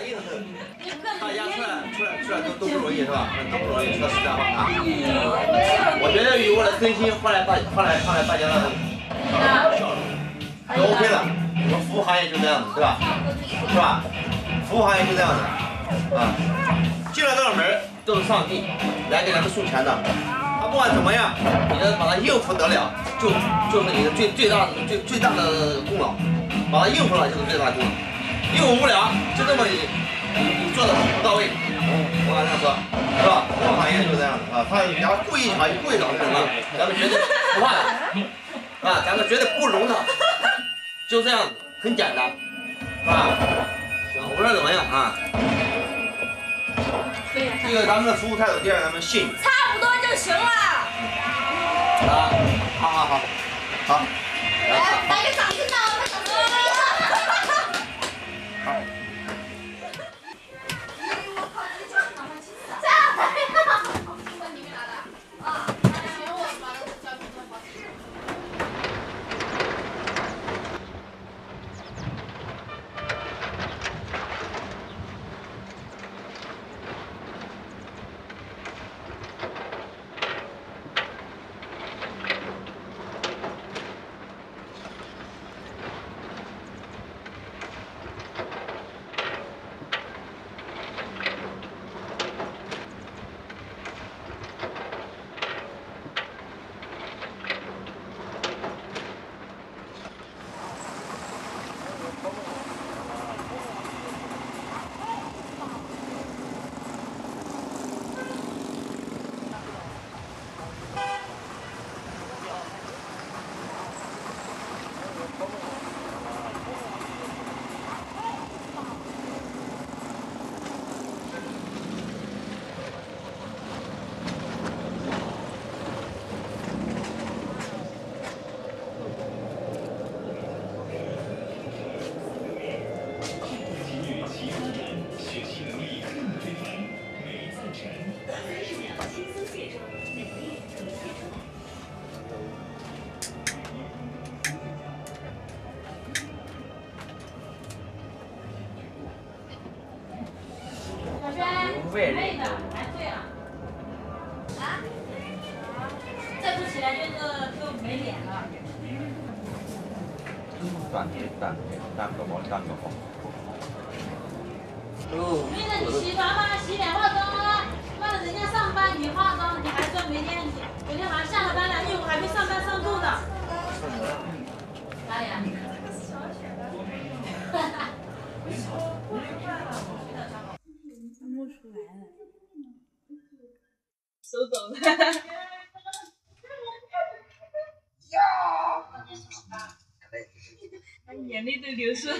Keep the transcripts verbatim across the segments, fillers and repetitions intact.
硬的，大家出来出来出来都都不容易是吧？都不容易，说实在话啊。我觉得以我的真心换来大换来换来大家的笑容，就 OK 了。我们服务行业就这样子，对吧？是吧？服务行业就这样子啊，进了这个门都是上帝来给咱们送钱的。他不管怎么样，你能把他应付得了，就就是你的最最大的最最大的功劳。把它应付了就是最大的功劳。应付不了，就这么你你你做的不到位。我敢这样说，是吧？服务行业就是这样的啊，他人家故意啊，故意找这种啊，咱们绝对不怕的啊，咱们绝对不容他，就这样子，很简单，是吧？行，我不知道怎么样啊。这个咱们的服务态度，第二咱们信誉。 差不多就行了。 啊，好好好，好。 来，来个掌声呐！我们掌声。 好。 妹的，来对了。啊？再不起来就是就没脸了。 短点，短点，单个包，单个包。哦。 妹子，你起床吗？洗脸化妆啊！妈的，人家上班你化妆，你还说明天你昨天晚上下了班了，业务还没上班上够呢。哪里啊？哈哈。摸出来了，收走了。他眼泪都流出。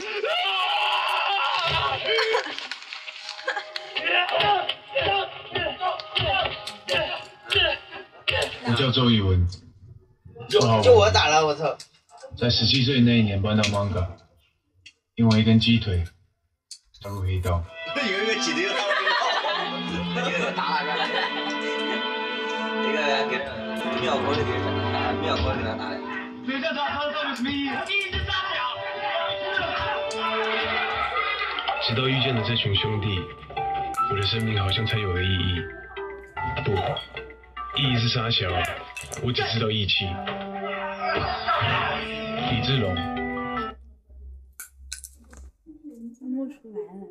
我叫周宇文， 就就我打了，我操！ 在十七岁那一年搬到 Manga， 因为一根鸡腿加入黑道。 有一个鸡腿加入黑道，这个打了个，这个给庙口的给打，庙口给他打的。你这打他到底什么意义？一直打呀！ 直到遇见了这群兄弟，我的生命好像才有了意义。不，意义是沙小，我只知道义气。李志龙， 摸出来了。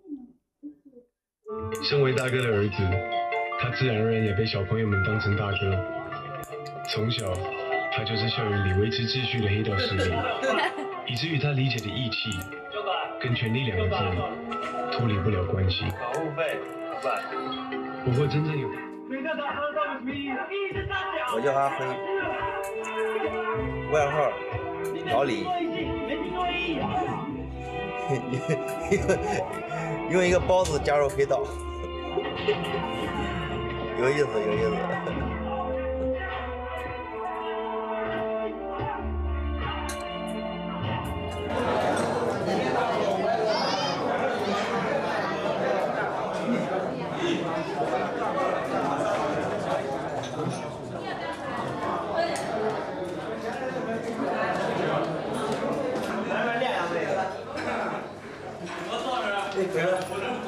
身为大哥的儿子，他自然而然也被小朋友们当成大哥。从小，他就是校园里维持秩序的黑道势力，以至于他理解的义气跟权力两个字脱离不了关系。 保护费， 不过真正有， 我叫阿飞，外号老李，用一个包子加入黑道，有意思，有意思。对，可以了。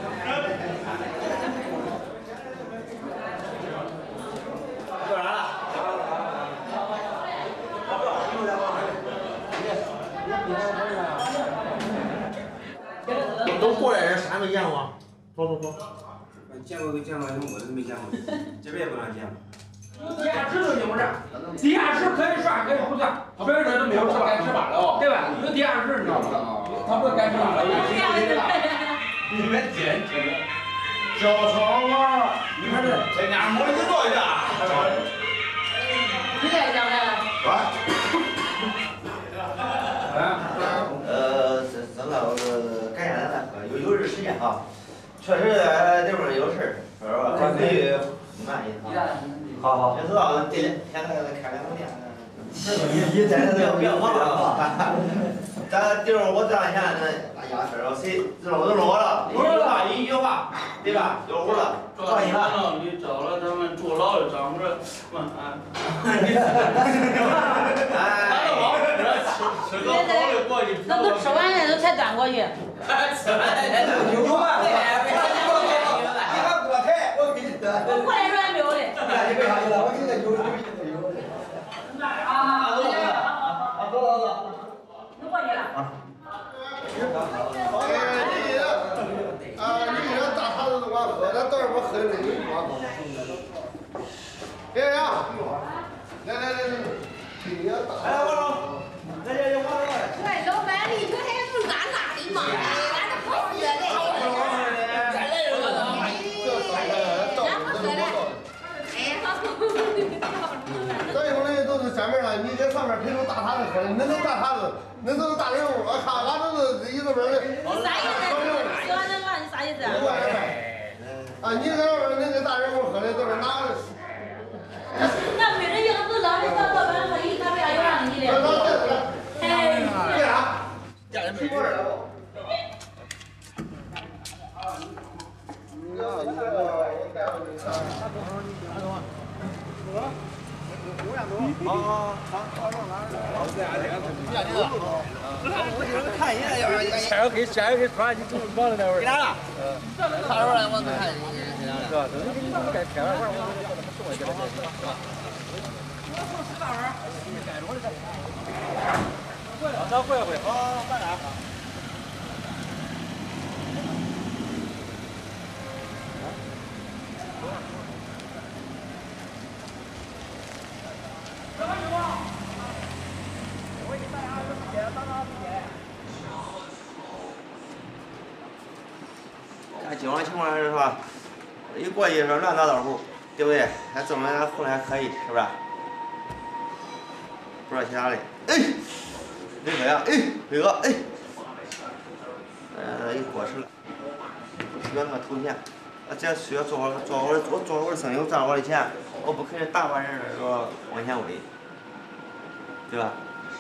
都过来人啥没见过？说说说。 见过没见过，我是没见过，这边也不让见。 地下室都有这，地下室可以刷可以不刷，所有人都没有刷，该吃马了，对吧？有地下室你知道吗？他不是该吃马了， 你们简直。 小床啊，你看这， 这俩模拟做一下。 你来讲来。 啊。呃，真真的是感谢咱那个有有这时间啊，确实在这边有事儿，是吧？关于慢一趟。好好。也知道这现在开两个店。你你真是别忘了啊！咱就是我这两天那大家事儿，谁知道我都我了，一句话一句话，对吧？有我了，放心了。 你找了咱们坐牢的长着晚安。 哎， 吃个好的过去。 那都吃完了都才端过去。 吃完了有吗？你还锅台，我给你端。 我过来时候还没有嘞。 你为啥去了？我给你有有有有。 啊，走走走走。 都过去了。 啊，你这大碴子都管喝，咱到时候喝的那个光喝。哎呀，来来来来，给你大。 哎，王总，那这就王总。 喂，老板，里头还不是俺拿的吗？俺这不喝的。 咱来人了，这咱不喝的。 哎，好。 咱有的都是专门的，你在上面陪着大碴子喝的，那都大碴子，那都是大人物。我看俺这是一个边的。 啥意思？喜欢那个，你啥意思？ 啊，你在那边那个大人物喝的都是哪个？ 那每人一个都让人当老板喝，一他为啥又让你的？哎， 为啥？ 家人没事。好好好，好上哪儿？好这样这样这样这个。我就是看一眼，要是下回给下回给抓你怎么绑在那会儿？给哪了？嗯，啥时候来？我再看你给哪了？是吧？这给你该开完会儿，我给他们送过去了。我送十大碗。盖着我的这。会了，咱会会。好，慢点。看经常情况是吧？一过去说乱打招呼，对不对？还证明咱混的还可以，是不是？不知道其他的，哎，那个呀，哎，飞哥，哎，呃，一过去了，需要那个头衔，啊，这需要做好做好我做好的生意，我赚好的钱，我不可能大把人说往前围，对吧？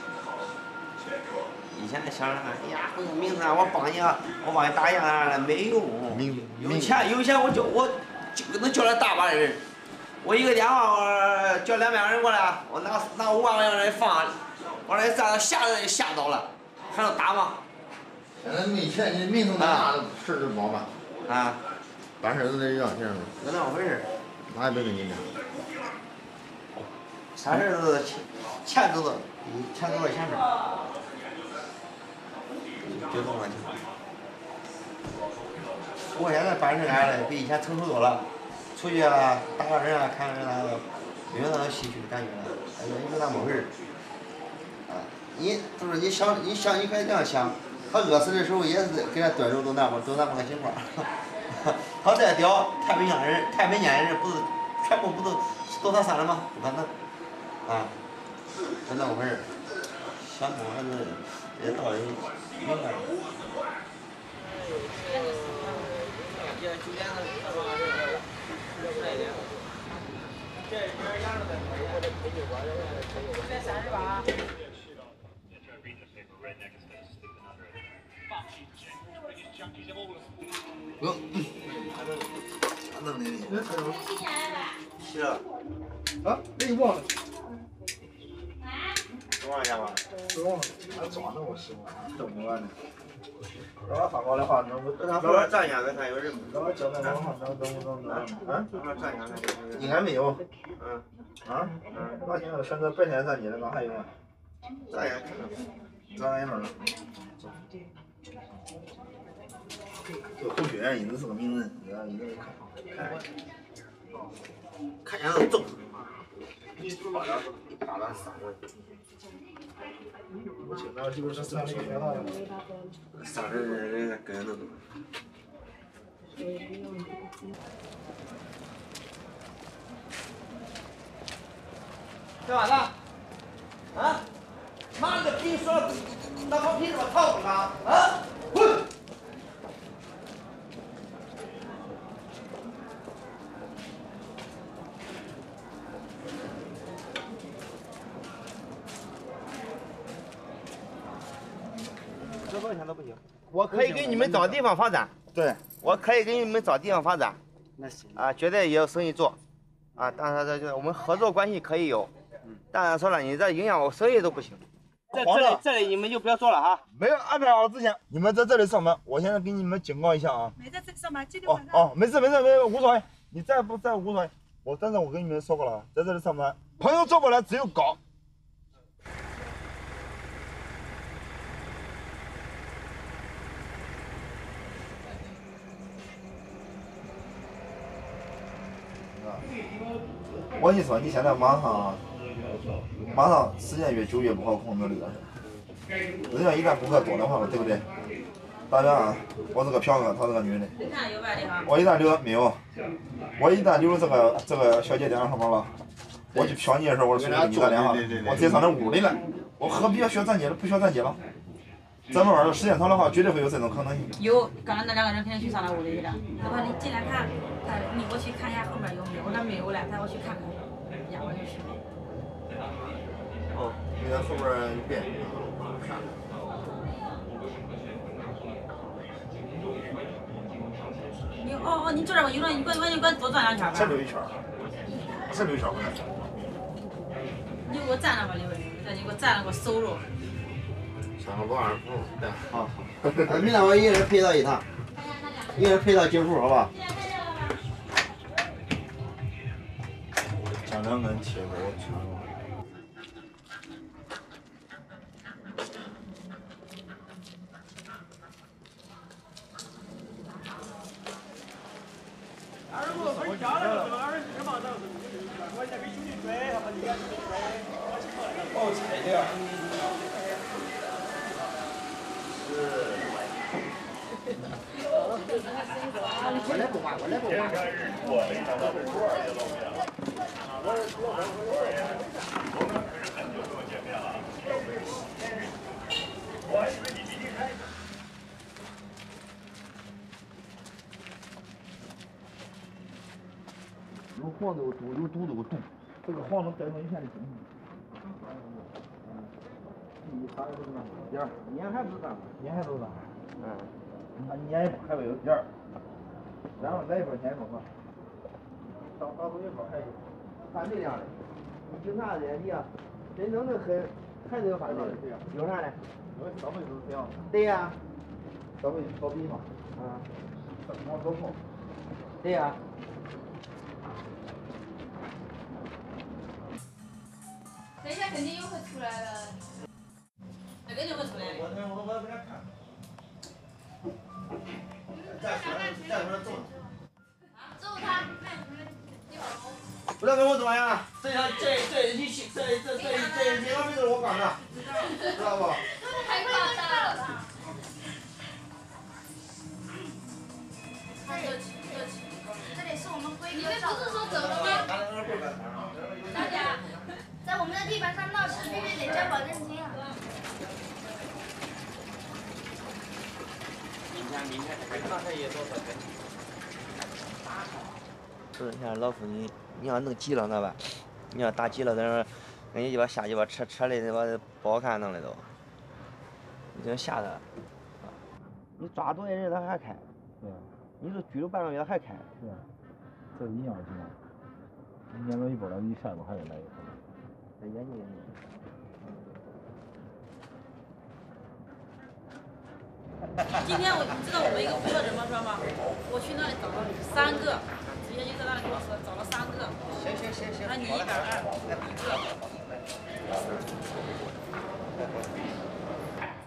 以前想着，哎呀，我有名字啊，我帮你啊，我帮你打样啊，没用。有钱有钱，我叫我就能叫来大把的人。我一个电话，我叫两百个人过来，我拿拿五万块钱来放，往那站着吓人吓到了，还能打吗？ 现在没钱，你名声大，事儿就多嘛。 啊， 办事都得让钱。 就那么回事。 哪也没跟你讲。 啥事都是钱，钱都是比钱多少钱事儿。就这么回事。我现在办事来了，比以前成熟多了。出去啊，打个人啊，看个人啊，没有那种唏嘘的感觉了。哎呀，你说那么回事？啊，你就是你想，你想，你可以这样想，他饿死的时候也是给他炖肉都那么都那么个情况。他再屌，太平洋人、太平间人不是全部不都都他杀了吗？不可能，啊，就那么回事。想通还是这道理明白了。这九点的这帮人，快一点。这这羊肉在多少钱？我这配酒馆这个才三十八。不用，他弄的你。是啊。 啊，给你忘了。 多少钱吧？ 不忘了，俺装的我师傅，整不完的。老板发过来话，能不？ 跟他后边站一下，再看有人没？ 老板交代我话，能能不能能？啊？ 后边站一下看。 应该没有。 嗯。 啊？嗯。那现在选择白天站街的，刚还有吗？ 站一下看看。走。 转歪门了。这候选人一直是个名人，一直一直看看，看样子重。大胆大胆上位。我见到有是上去上人人人跟着。 干嘛呢？啊？妈的，跟你说，那放屁怎么靠谱呢？啊？滚！这多少钱都不行。我可以给你们找地方发展。对，我可以给你们找地方发展。那行。啊，绝对也有生意做。啊，当然这就我们合作关系可以有。 当然说了，你这影响我生意都不行。这这里这里你们就不要做了哈。 没有安排好之前，你们在这里上班，我现在给你们警告一下啊。 没在这里上班，今天哦晚上。 哦，没事没事没事，无所谓。你在不在无所谓。我但是我跟你们说过了，在这里上班，朋友做不来，只有搞。我跟你说，你现在马上。 马上时间越久越不好控制这个事。人家一旦顾客多的话，对不对？大家啊，我是个嫖客，她是个女的。 你看有外的哈。 我一旦留没有，我一旦留了这个这个小姐电话号码了，我去嫖你的时候，我是给你打电话，我直接上那屋里来，我何必要需要站街了？不需要站街了。咱们玩的时间长的话，绝对会有这种可能性。 有，刚刚那两个人肯定去上那屋里去了。那么你进来看，他你过去看一下后面有没有，那没有了，他我去看看，呀，我就去。 哦，你在后边有变。 你哦哦，你坐这吧，有人你给我你给我多转两圈吧。 再溜一圈，再溜一圈回来。 你给我站那吧，刘伟，你给我站了，给我收着。 上个多少步？对，好。 明天我一人陪到一趟，一人陪到九步，好吧？ 将两根切给我切了。 哦，菜的。 我来不管，我来不管。有黄都有毒，有毒都有毒。这个黄能带动一片的经济。第一，啥也不知道。第二，烟还不知道，烟还不知道。嗯。那烟还会有第二。然后来一包烟一包嘛。到到时候一包还有。犯罪样的，你警察的你呀，真正的很，还是有犯罪的。有啥嘞？因为消费都是这样的。对呀。消费逃避嘛。啊。往走跑。对呀。 等一下肯定又会出来了。 那肯定会出来的。 我我我给他看。再说再说揍他。揍他， 不要跟我怎么样？这这这一期这这这这这一方面都是我管的，知道不？ 太夸张了。这里是我们规格。你们不是说走了吗？大家。 在我们的地盘上闹事，必须得交保证金啊！ 明天明天还刚才也多少钱？是，你看老夫你你要弄急了那吧？你要打急了，在那儿，人家就把下去把车车里那把不好看弄的都，你这吓他。你抓多些人他还开，对，你都拘留半个月他还开，对，这影响挺大。你年头一包了，你下一步还得来一个。 再研究研究。 今天我你知道我们一个朋友怎么说吗？我去那里找了三个，直接就在那里跟我说找了三个。 行行行行。 那你一百二，一个。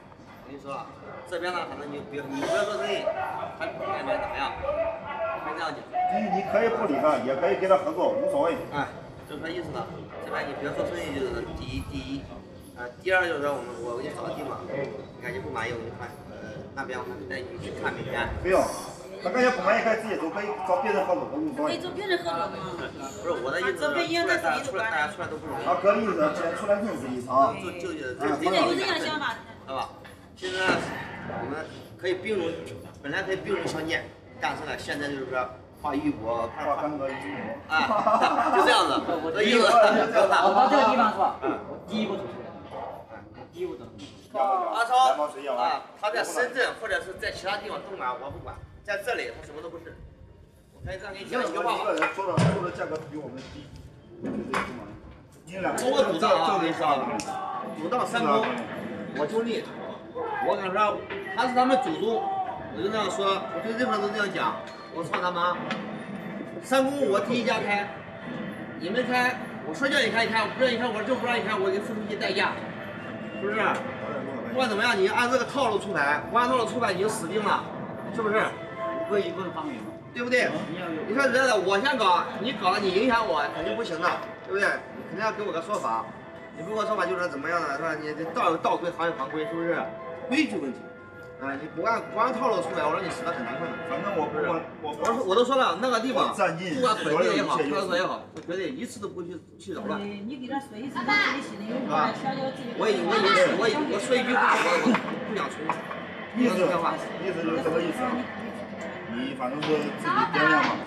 是吧？这边呢，反正你别你不要说生意，他感觉怎么样？可以这样讲。 你你可以不理他，也可以跟他合作，无所谓。 哎，就是这意思的。这边你别说生意，就是第一第一，呃，第二就是说我们我给你找个地方，你感觉不满意，我给你换，呃，那边我带你去看明天。 不用。他感觉不满意可以自己走，可以找别人合作都无所谓。 可以找别人合作吗？ 不是我的意思，出来大家出来大家出来都不容易。 啊，哥的意思，既然出来认识一场， 就就就人家有这样想法， 知道吧？其实呢，我们可以并入，本来可以并入相见，但是呢，现在就是说画一国， 画三个一啊，就这样子，这意思。 我到这个地方是吧？我第一步走出来，第一步走出来。 阿超啊，他在深圳或者是在其他地方都买，我不管。在这里，他什么都不是。我可以这样给你讲一句话。 一个人说的说的价格比我们低，就这意思嘛。你俩我主张啊，我跟你说，主张三公，我兄弟，我跟你说，他是咱们祖宗，我就这样说，我对任何人都这样讲。我操他妈！三公我第一家开，你们开，我说叫你开你开，我不让你开，我就不让你开，我给付出一些代价，是不是？不管怎么样，你按这个套路出牌，不按套路出牌，你就死定了，是不是？ 一个一个方面嘛， 对不对？你说这的，我先搞，你搞了，你影响我，肯定不行的，对不对？你肯定要给我个说法，你不给我说法就是怎么样呢？是吧？你这道有道规，行有行规，是不是？规矩问题。啊，你不按不按套路出来，我让你死的很难看的。 反正我不管，我我我都说了，那个地方，不管本地也好，派出所也好，我绝对一次都不去去扰乱。 你给他说一声，你心里有数，小小自己。 我已我已我已我说一句话，我我不想重复。 意思意思就是这个意思。你反正是自己掂量嘛。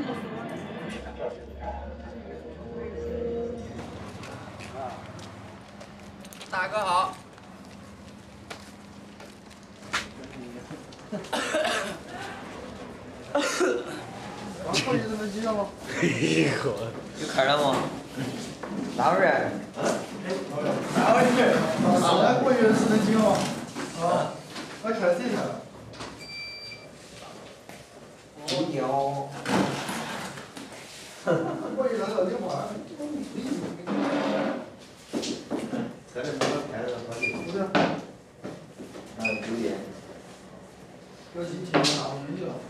大哥好。 刚过去能记了吗？ 嘿呵，有看了吗？哪会儿？ 哪会儿？哪过去是能记吗？啊，我看谁去了？ 哦牛。 过去那个电话。 这里没有开的好久。 不是。 啊，九点。 要进去拿东西了。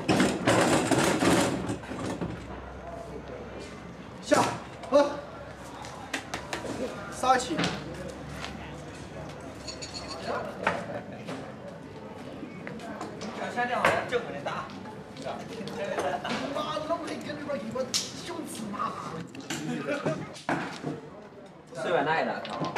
下，喝。杀气。 想下两万正稳的打。 妈，老黑跟这边一个小芝麻。 随便拿一单，看吧。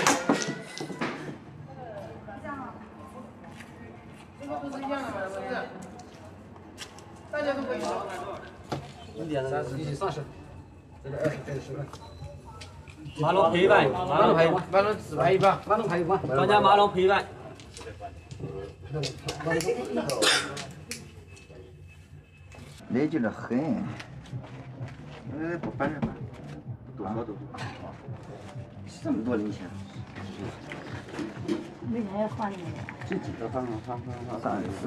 这个不是一样的吗？是不是？大家都可以说。 三十，一起三十。这个哎，这个十块。 马龙陪伴，马龙陪， 马龙自拍一把，马龙拍一把。 专家马龙陪伴。 累劲的很，呃，不烦人吧？多少都这么多零钱。 每天要换那个。 这几个方方方方三四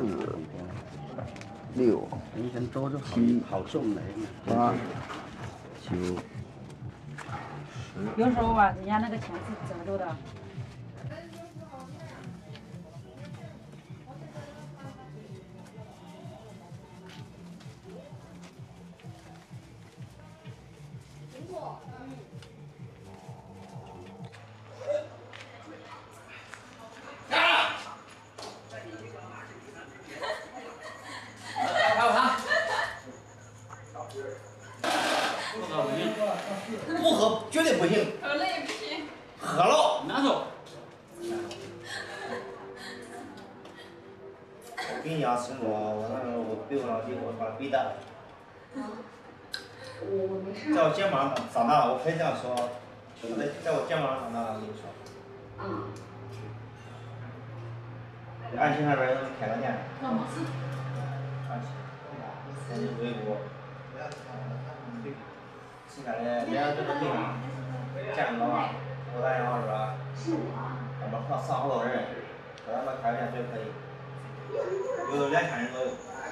六七好重的八九十。 有时候吧，人家那个钱是折着的。 不喝绝对不行。 喝了也不行。 喝了难受。 我跟你讲，陈总，我那个我背我老弟，我把他背大了。在我肩膀上长大了，我可以这样说，在在我肩膀上长大了，我跟你说。 嗯。 安庆那边开个店。 干嘛事？ 安庆，安庆微博。现在的连这个地方，价格吧，我感觉是吧？咱们上上好多人，在咱们开个店绝对可以，有两千人左右。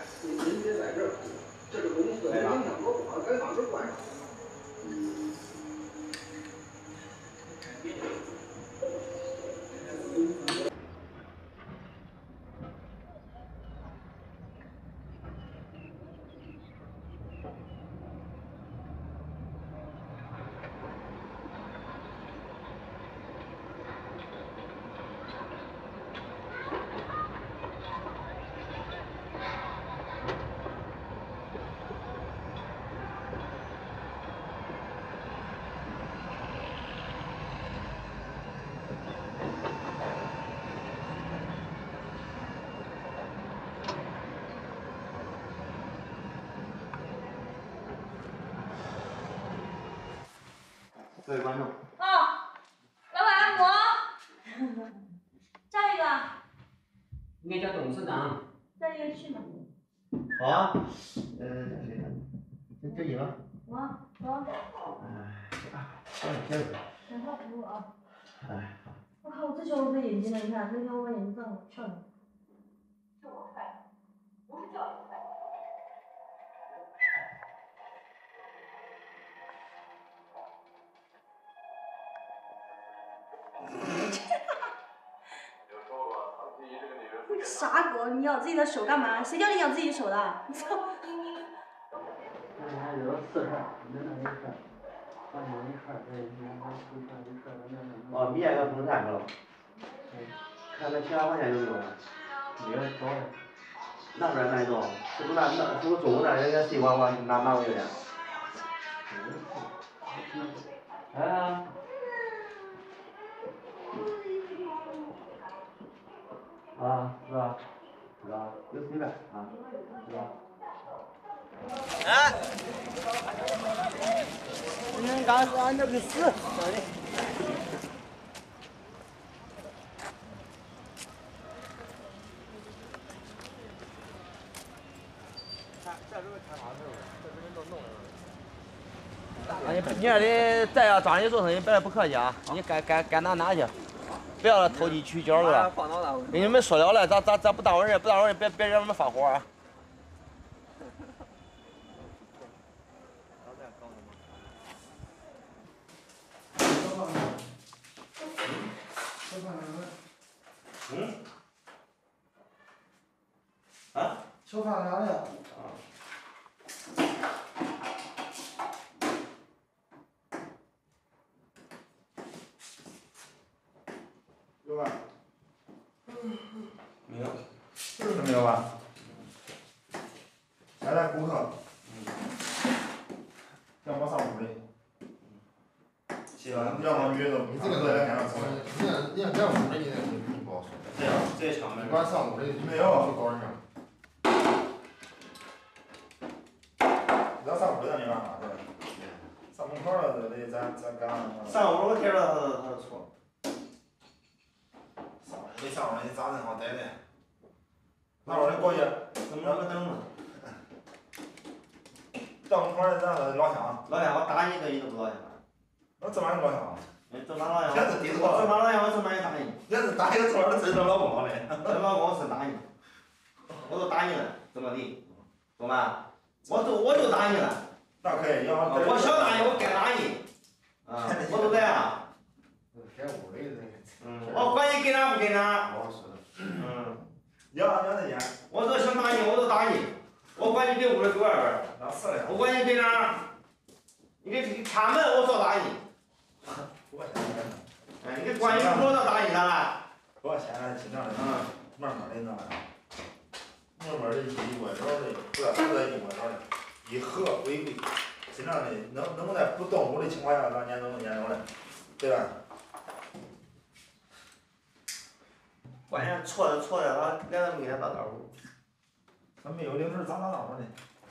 对吧？ 各位观众。 哦，老板我，加一个。 应该叫董事长。 加一个去吗？ 好啊。呃，这这几个。 我我。 哎，行了，接着。 等会服务啊。 哎。 我靠！我最喜欢我这眼睛了，你看，那天我把眼睛照了，漂亮。这我快，不是叫你快。你个傻狗！你咬自己的手干嘛？谁叫你咬自己手的？你操！ 那还有四串，那那一串，放两一串，对，两串一串一串的那那。 哦，米也要分散去了。看那其他房间有没有？ 没有，多的。 那边哪种？是不是那那是不是中午那人家谁管管哪哪个有点？ 哎呀。啊，是吧？是吧？有谁呗？啊，是吧？ 哎，你刚是俺这个死，兄弟。哎，你看你再要张你做生意，别不客气啊，你该该该拿拿去，不要投机取巧是吧？跟你们说了了，咱咱咱不耽误人，不耽误人，别别惹我们发火啊。嗯？啊？ 小饭啥的？有吧？ 没有。 就是没有吧？现在顾客，要么上屋里，要么约着， 你这个来干啥？ 你要你要在屋里，你你不好说。 对呀，这也抢门。 你管上屋里没有。 高人上。 要上屋里咱没办法，对吧？上门口了，这得咱咱干啥？ 上屋我贴着他他就错。 上屋里上屋里咋正好待的？那会儿过去， 怎么个等呢？ 到门口儿咱老乡。 老乡，我打你一个你都不老乡。 我这玩意儿老乡。 哎，这哪老乡？ 这是低头。 这哪老乡？我这哪也打你。 这是打一个错儿，这是老公的。 这老公是打你，我都打你了，怎么地？懂吧？我都我就打你了。 那可以，要我想打你，我该打你。啊，我都这样。 在屋里那个。 嗯，我管你给哪不给哪。 我说的。 嗯。 要要那钱。 我这想打你，我都打你。我管你给屋里给外边儿。 那是的。 我管你给哪儿。你给插门，我照打你。 我现在。 哎，你给关你门，我照打你咋了？ 我现在尽量的，慢慢的那，慢慢的一窝着的，不是不是一窝着的，以和为贵，尽量的能能在不动武的情况下，咱撵走撵走的，对吧？ 关键错的错的，俺俺都没给他打招呼。 他没有零食咋打招呼呢？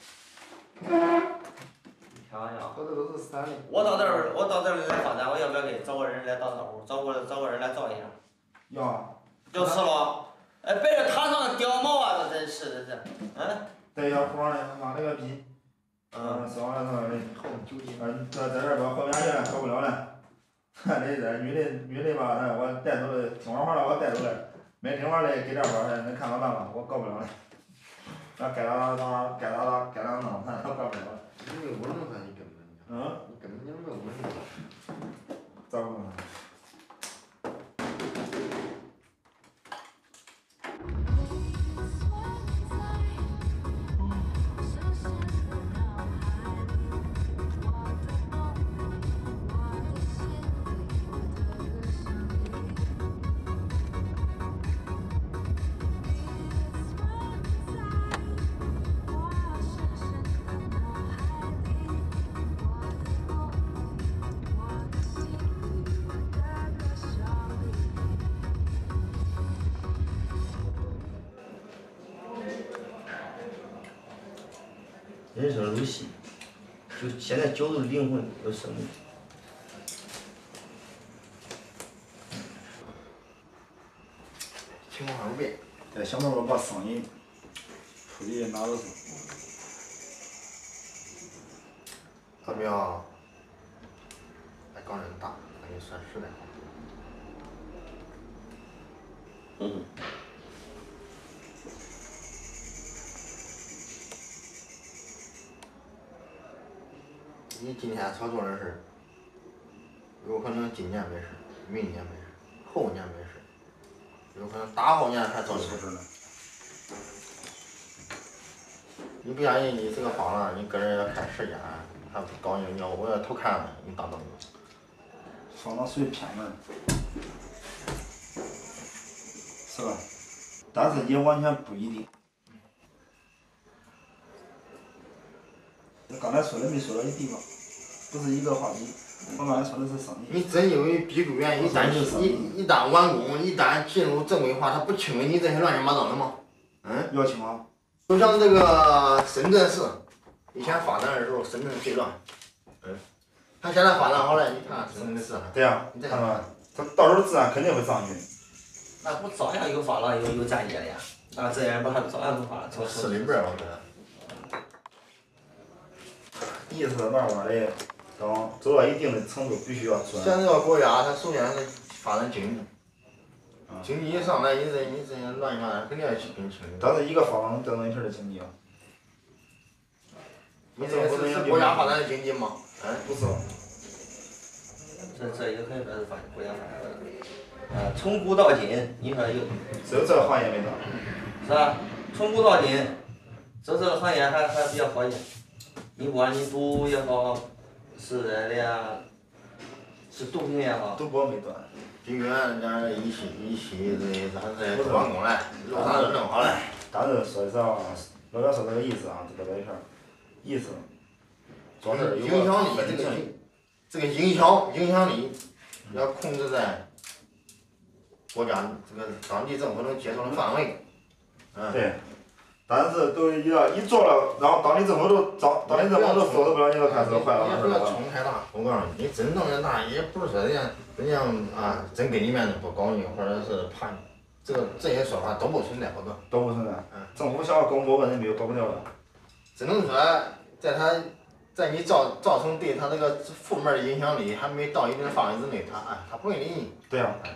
开玩笑。 这都是三的。 我到这儿，我到这儿来发展，我要不要给找个人来打招呼？找个找个人来照一下。 要啊。 就是咯。哎，别人他上掉毛啊，这真是这是，嗯。 带小伙的，拿那个笔。 嗯。 说完了说的，嗯，在在这儿吧，喝不下去了，受不了了。那这女的女的吧，哎，我带走了，听完话了我带走了，没听话的给点活，恁看我办吧，我搞不了了。那该咋咋该咋咋该咋弄，咱搞不了了。 你没有温度，你根本。 嗯。 你根本就没有温度。 咋不能？ 人生如戏，就现在酒都是灵魂，有生命。 对，想办法把声音出去哪都是。 他不要来搞人大，那就算是的。 嗯。 你今天操作的事，有可能今年没事，明年没事，后年没事，有可能大后年还遭出事呢。你不愿意，你这个房了，你跟人家看时间，还不搞你，你要我要偷看了，你当当的。 房子属于偏门，是吧？但是也完全不一定。刚才说的没说到一地方，不是一个话题。我刚才说的是生意。 你真因为闭路园一旦一一旦完工，一旦进入正规化，他不清理你这些乱七八糟的吗？嗯？ 要清啊。 就像这个深圳市，以前发展的时候，深圳最乱。嗯。他现在发展好了，你看深圳的治安。 对呀、啊，看到他到时候治安肯定会上去。 那不照样有发廊有有站街的呀？啊，这样不还照样不发？ 从市里边我觉得。 意思慢慢的，等走到一定的程度，必须要转。 像这个国家，它首先是发展经济，经济一上来，你这你这些乱七八糟肯定要去跟清理。 但是一个方能带动一片的经济啊。 你这是是国家发展的经济吗？ 哎，不是。 这这也可以说是发国家发展的。啊，从古到今，你说有。 只有这个行业没到。 是吧？从古到今，这这个行业还还比较好一点。你不管你赌也好，是这的呀，是毒品也好， 赌博没断。 bin园人家一起一起这咱这完工了，路上都弄好了。 但是说实话，老表说这个意思啊，就这个一片意思。做事有影响力这个这个影响影响力要控制在国家这个当地政府能接受的范围。嗯。 对。但是都要一做了，然后当地政府都当当地政府都说都不了，你就开始坏了。 也不要冲太大，我告诉你，你真弄的大，也不是说人家人家啊真跟你面子不搞你，或者是怕你，这个这些说法都不存在，好多。 都不存在。嗯。政府想要搞多个人没有搞不了的。 只能说，在他，在你造造成对他这个负面的影响力还没到一定范围之内，他哎他不会理你。 对呀、啊。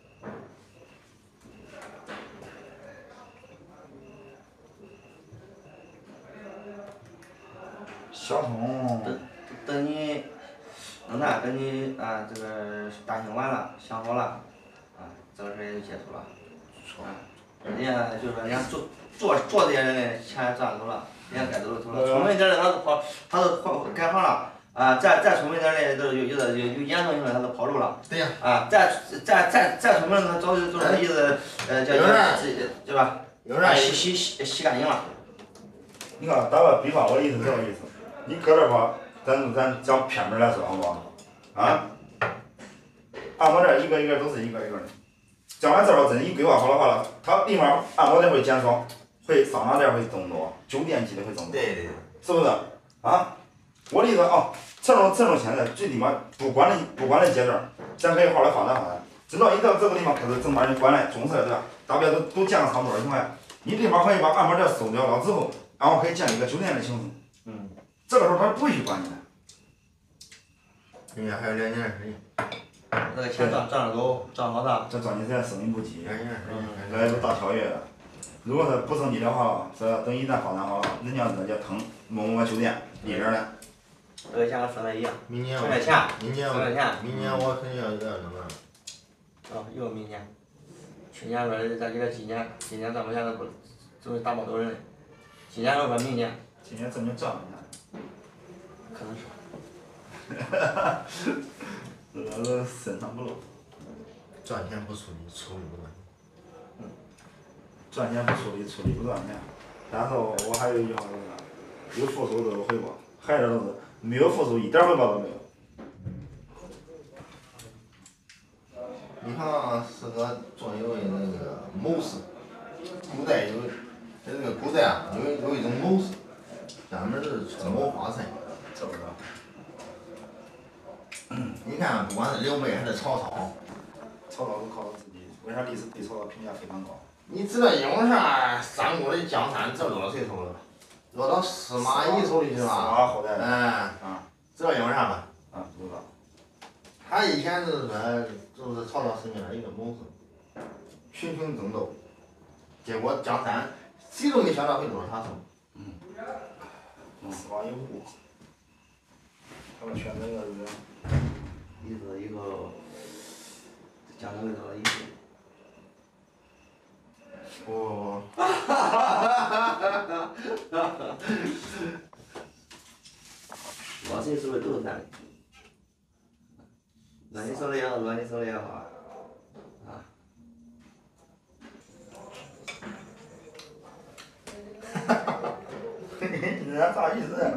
小通。 等等你弄啥？等你啊这个打听完了，想好了，啊这个事也就结束了。啊，人家就是说，人家做做做这些人的钱赚走了，人家该走的走了。聪明点的他都跑，他都跑改行了。啊，再再聪明点的，都有有的有有严重性的，他都跑路了。 对呀。 啊，再再再再聪明的，他早就就是意思，呃叫叫对吧？洗洗洗洗干净了。 你看，打个比方，我的意思这个意思。你搁这块，咱咱讲偏门来说，好不好？啊，按摩店一个一个都是一个一个的。讲完这块，真一规划好的话了，它地方按摩店会减少，会桑拿店会增多，酒店级的会增多。 对对对。 是不是？啊？我的意思啊，这种这种现在最起码不管的不管的阶段，咱可以好好发展发展。直到一到这个地方开始正把人关来，重视了对吧？大家都都建了差不多的情况下，你地方可以把按摩店收掉了之后，然后可以建一个酒店的形式。 嗯。 这个时候他不会去管你的。 人家还有两年时间。 那个钱赚赚的多，赚好大。 这赚钱现在生意不急， 两年时间。 来个大跳跃。如果是不成绩的话，这等一旦发展好了，人家人家腾某某个酒店里边的。 这个钱分的一样。 明年分的钱。 明年分的钱。 明年我肯定要要那个。 哦，又明年。去年说的咱给他今年，今年挣不钱都不，都是打包走人的。今年说说明年。 今年挣就赚了钱。 可能是。 哈哈，这个深藏不露。 赚钱不出力，出力不赚。 嗯。赚钱不出力，出力不赚钱。但是我我还有一句话就是啥？有付出都有回报，还有就是没有付出一点回报都没有。 你看啊，适合做一位那个谋士。古代有，在这个古代啊，有有一种谋士，专门是出谋划策。 是不是？ 你看，不管是刘备还是曹操， 曹操都靠他自己，为啥历史对曹操评价非常高？ 你知道因为啥三国的江山这落谁手了？落到司马懿手里去了。司马后代。 嗯。啊。知道因为啥吗？ 啊，知道。 他以前就是说，就是曹操身边的一个谋士，群雄争斗，结果江山谁都没想到会落到他手。 嗯。司马懿武。他们选那个人， 一个一个，江山会落到一个。哦。哈哈哈哈哈哈！老谁是不是都是男的？那你说的也好，那你说的也好啊。啊。哈哈哈！人家啥意思？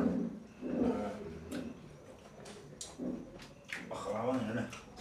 我喝完人了。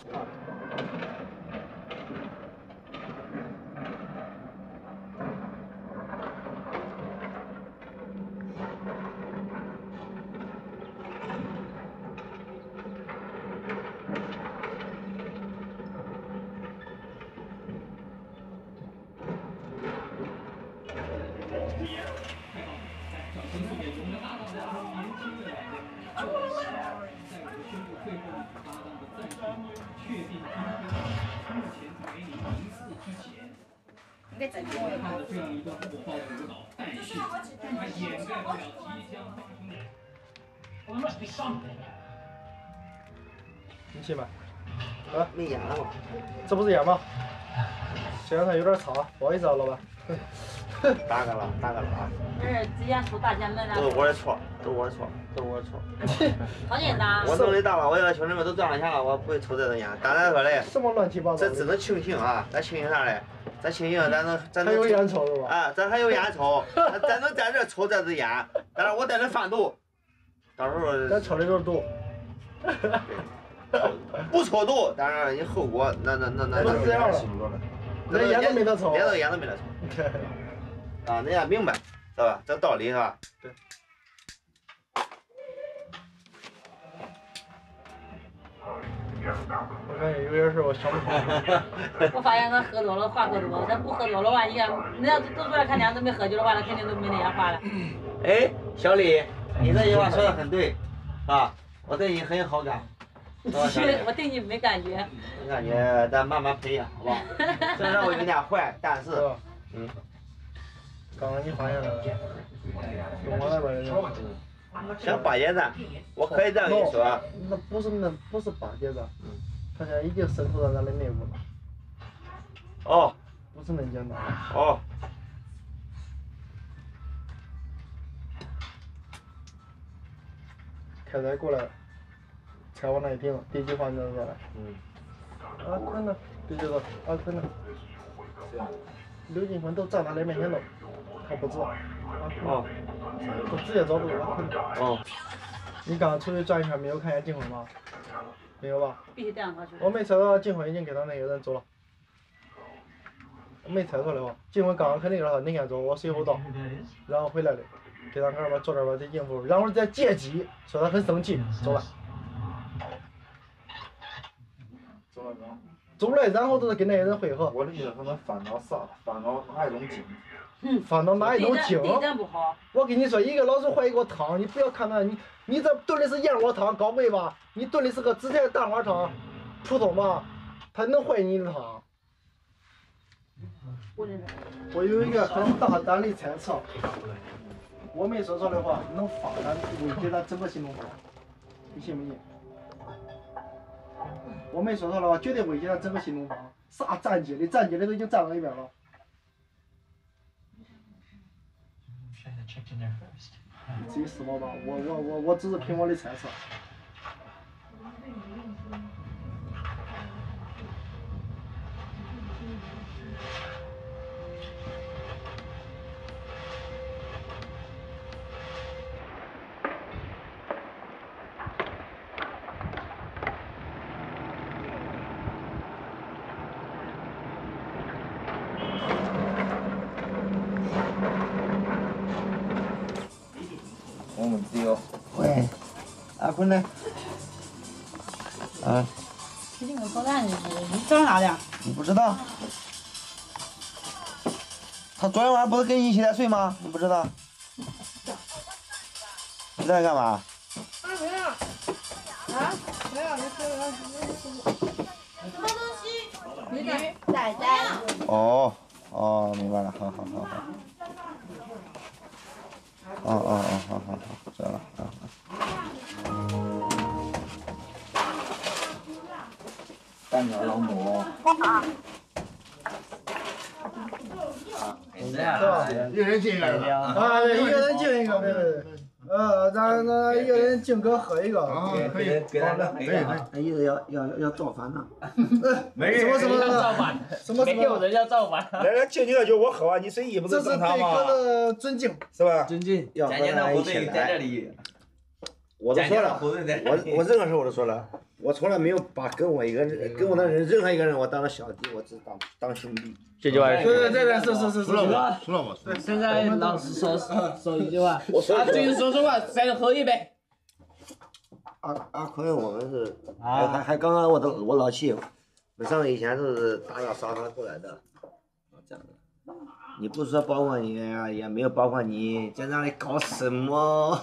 你给整过了。 你去吧。啊， 没烟了吗？ 这不是烟吗？现在有点差，不好意思啊，老板。 打个了，打个了啊！ 这是直接出大前门了。 都是我的错，都是我的错，都是我的错。 好简单。 我努力大了，我要兄弟们都赚了钱了，我不会抽这种烟。当然说嘞， 什么乱七八糟？ 这只能庆幸啊，咱庆幸啥嘞？咱庆幸咱能咱能。 还有烟抽是吧？ 啊，咱还有烟抽，咱咱能在这抽这支烟，但是我在这贩毒，到时候。 咱抽的都是毒。 不抽毒，当然你后果那那那那那这样了，连烟都没得抽， 连到烟都没得抽。啊，人家明白，是吧？这道理是吧？ 对。我感觉有点事，我想不通。 我发现他喝多了，话可多。他不喝多了话，你看，人家都出来看电视没喝酒的话，他肯定都没那些话了。 哎，小李，你这句话说的很对，啊，我对你很有好感。 我对你没感觉。 没感觉，咱慢慢培养，好不好？虽然我有点坏，但是，嗯。 刚刚你发现了，跟我那边人。 想巴结咱，我可以这样跟你说。 那不是那不是巴结咱，他现在已经渗透到咱的内部了。 哦。 不是那么简单。 哦。 开车过来了，车往那一停，第几环就过来。 嗯。 啊，困了，第几个？啊，困了。刘金坤都站他的面前了，他不知道。 哦。 都直接找不到。 哦。 你刚出去转一圈没有看见金辉吗？没有吧？ 必须带上他去。 我没猜到金辉已经给他那个人走了。我没猜出来吧？金辉刚刚肯定让他那天走，我随后到，然后回来的，给他哥们坐这边再应付，然后再借机说他很生气，走了。 走了刚。 走了，然后就是跟那些人会合。 我的意思，他们翻到啥？翻到哪一种井？ 嗯，翻到哪一种井？ 地震不好。 我跟你说，一个老师怀一锅汤，你不要看他，你你这炖的是燕窝汤高贵吧？你炖的是个紫菜蛋花汤，普通吧？他能坏你的汤？我有一个很大胆的猜测，我没说错的话，能发展威胁咱整个新东方，你信不信？我没说错的话，绝对威胁咱整个新东方。啥站街的，站街的都已经站到一边了。你自己思考吧，我我我我只是凭我的猜测。 我们只有，喂，阿坤呢？啊。 最近我跑蛋去，你找哪的？ 你不知道？ 他昨天晚上不是跟你一起在睡吗？你不知道？你在干嘛？ 啊没有。啊没有，没吃没吃。什么东西？鱼仔仔。 哦哦，明白了，好好好好。哦哦哦，好好好，知道了，好好。干掉老母。 是吧？ 一人敬一个。 啊，对，一个人敬一个，对对对。呃，咱那一个人敬哥喝一个。 啊，可以， 给他可以，可以。意思要要要造反呢。 没人什么什么造反？ 什么什么？ 没有人要造反。 来来，敬你个酒，我喝完，你随意不这是对哥的尊敬， 是吧？ 尊敬。 要和他一起来。 在这里。 我都说了，我我任何时候我都说了，我从来没有把跟我一个人跟我的人任何一个人我当了小弟，我只当当兄弟。 这句话对对对对，是是是是。 除了我，除了我。 对，现在老师说说一句话，啊，最近说说话，再喝一杯。 阿阿坤，我们是还还还刚刚我都我老七，我上以前都是打打杀杀过来的，这样的。你不是说包括你，也没有包括你，在那里搞什么？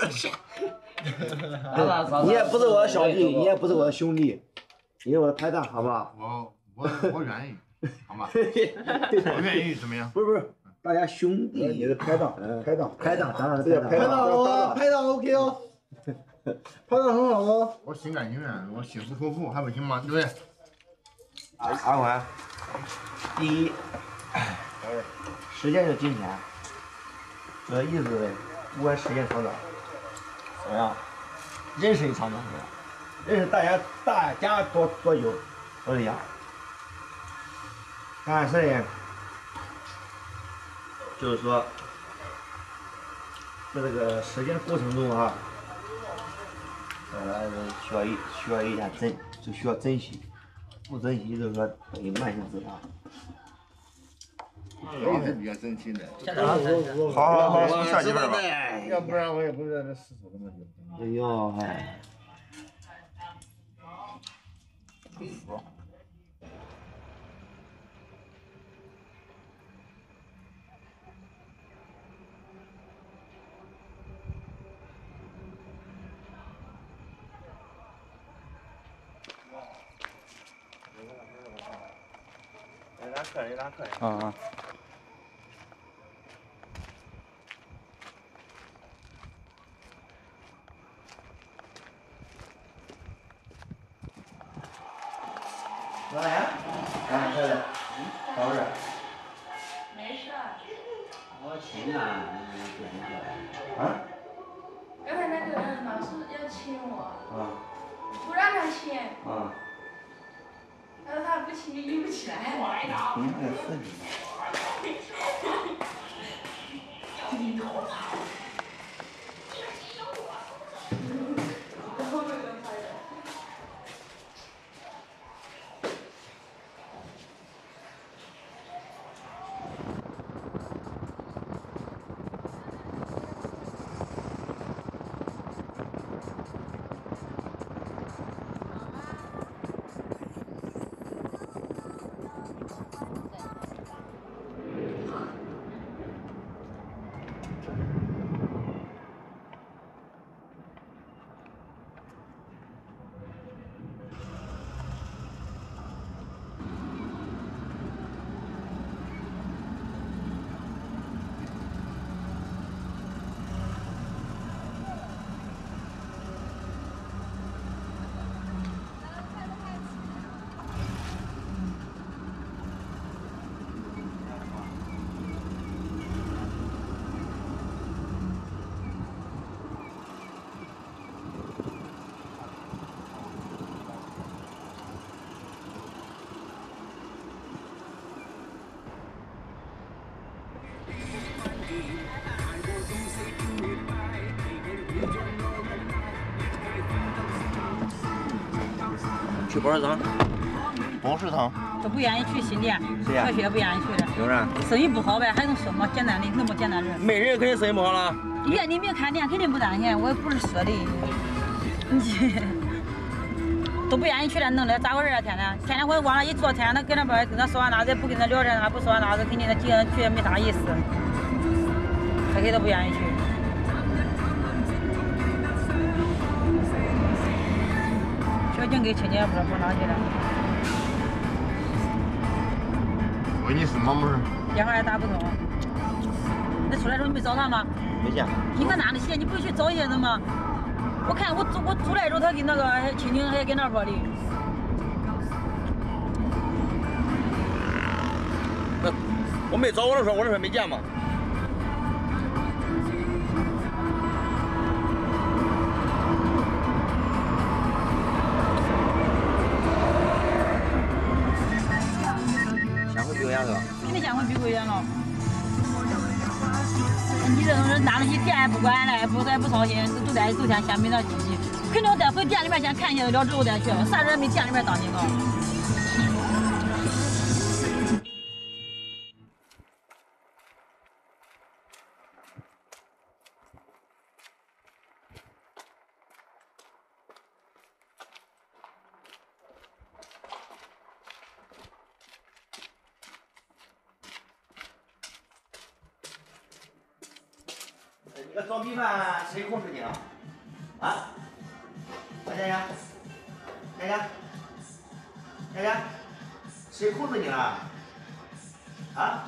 你也不是我的小弟，你也不是我的兄弟，你是我的拍档，好不好？ 我我我愿意，好吗？我愿意怎么样？ 不是不是，大家兄弟，你是拍档，拍档，拍档，咱俩是拍拍档哦，拍档 OK 哦，拍档很好哦。 我心甘情愿，我心服口服，还不行吗？对不对？ 阿阿环，第一，时间是金钱，这意思呗，不管时间长短。怎么样？认识一场怎么样？认识大家大家多多久都一样。但是呢，就是说，在这个时间的过程中啊，呃，需要一需要一点珍，就需要珍惜，不珍惜就是说等于慢性自杀。 我也是比较珍惜的。 好好好，下几份吧。 要不然我也不在这死守这么久。 哎呦，哎。来拿客人，拿客人。啊啊。干啥呀？干啥去了？找不着。 没事。 我亲啊， 啊？ 刚才那个人老是要亲我。 啊。 不让他亲。 啊。 他说他不亲就硬不起来。 应该是你。去博士堂。博士堂。 都不愿意去新店， 谁呀？ 科学不愿意去了。 有啥？ 生意不好呗，还能说嘛？简单的那么简单的。 没人肯定生意不好了。 眼里没看见，肯定不担心。我也不是说的。你。 都不愿意去那弄的，咋回事啊？天天天天我往那一坐，天天他跟那边跟他说完那子，不跟他聊天，他不说完那子，肯定他几个人去没啥意思，黑黑都不愿意去。小景给亲戚也不知道跑哪去了。 问你是么么事？ 电话也打不通。那出来时候你没找他吗？ 没见。 你搁哪里去？你不是去找一些人吗？我看我我出来的时候，他跟那个亲戚还跟那说的。 那我没找我的时候，我这说没见嘛。 下回比我远是吧？ 肯定下回比我远了。你这种人拿那些店也不管了，不也不操心，都在都先先没那积极，肯定我再回店里面先看一下了之后再去，啥人没店里面当心啊。 这个炒米饭谁控制你了？啊？来佳佳，佳佳，佳佳，谁控制你了？啊？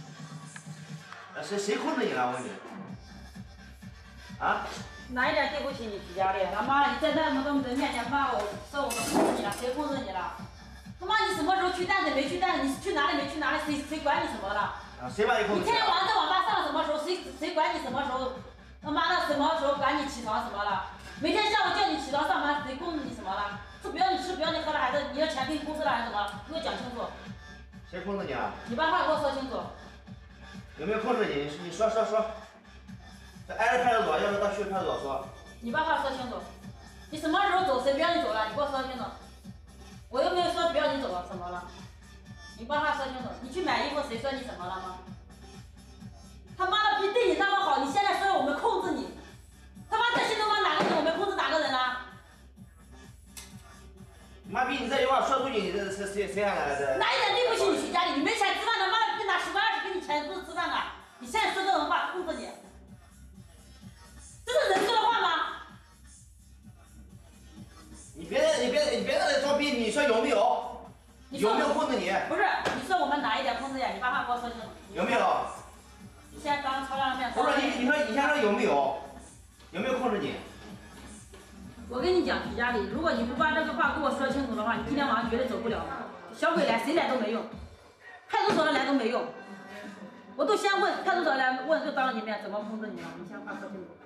谁谁控制你了？我问你。啊？ 哪一点对不起你徐家的？他妈，你在那么多人面前骂我，说我们控制你了，谁控制你了？他妈，你什么时候去蛋子没去蛋子？你去哪里没去哪里？谁谁管你什么了？ 啊，谁把你控制？ 你天天晚上在网吧上什么时候？谁谁管你什么时候？他妈的，什么时候管你起床什么了？每天下午叫你起床上班，谁控制你什么了？是不要你吃，不要你喝了，还是你的钱给你公司了，还是什么？给我讲清楚。 谁控制你了？ 你把话给我说清楚。 有没有控制你？你说说说。挨着派出所，要不到区派出所说。 你把话说清楚。你什么时候走？谁不要你走了？你给我说清楚。我又没有说不要你走了，怎么了？你把话说清楚。你去买衣服，谁说你怎么了吗？他妈的，比对你那么好，你现在说我们控制你，他妈这些他妈哪个人我们控制哪个人啊？ 妈逼，你这句话说出去，你这谁谁谁还来的？ 哪一点对不起你徐家里？你没钱吃饭，他妈的拿十万二十给你钱不是吃饭啊？你现在说这种话控制你，这是人说的话吗？ 你别你别你别在这装逼，你说有没有？有没有控制你？ 不是，你说我们哪一点控制呀？你把话给我说清楚。 有没有？ 你现在刚超量面。 不是你，你说你先说有没有？有没有控制你？ 我跟你讲，徐家里，如果你不把这个话给我说清楚的话，你今天晚上绝对走不了。小鬼来，谁来都没用，派出所的来都没用。我都先问派出所来问，就当着你面怎么控制你了？你先话说清楚。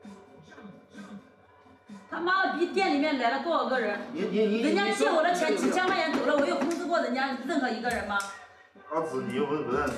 他妈的，比店里面来了多少个人？ 你你你， 人家借我的钱几千块钱走了，我有控制过人家任何一个人吗？ 儿子，你又不不认识。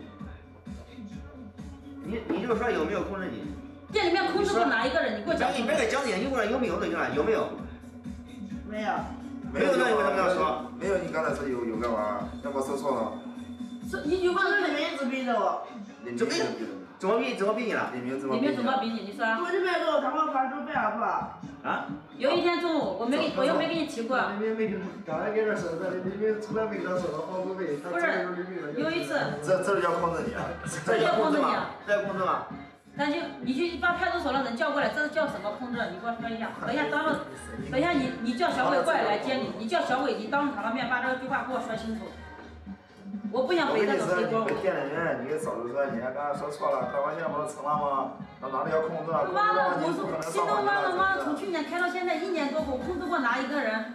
你你就说有没有控制你？ 店里面控制过哪一个人？你给我讲。 你别给讲解，你给我有没有就行了，有没有？ 没有。 没有那你为什么要说？ 没有，你刚才说有有干嘛？要不说错了？ 是一句话是你名字逼的我。 怎么怎么逼怎么逼你了？ 你名字怎么？ 你名怎么逼你？你说。 我这边都他们发出费好不好？ 啊？ 有一天中午，我没给，我又没给你提过。 你没没刚才给这说的，你没从来没给他说到房租费。 不是，有一次。 这这叫控制你啊？ 这叫控制你啊？ 这叫控制吗？ 那就你去把派出所的人叫过来，这是叫什么控制？你给我说一下。等一下，当着，等一下你你叫小伟过来来接你，你叫小伟，你当着他的面把这句话给我说清楚。我不想背这种黑锅。 我跟你说，你店里人，你嫂子说你还刚才说错了，快把现在不是成了吗？那哪里要控制啊？ 他妈的，我说新东方他妈从去年开到现在一年多，我控制过哪一个人？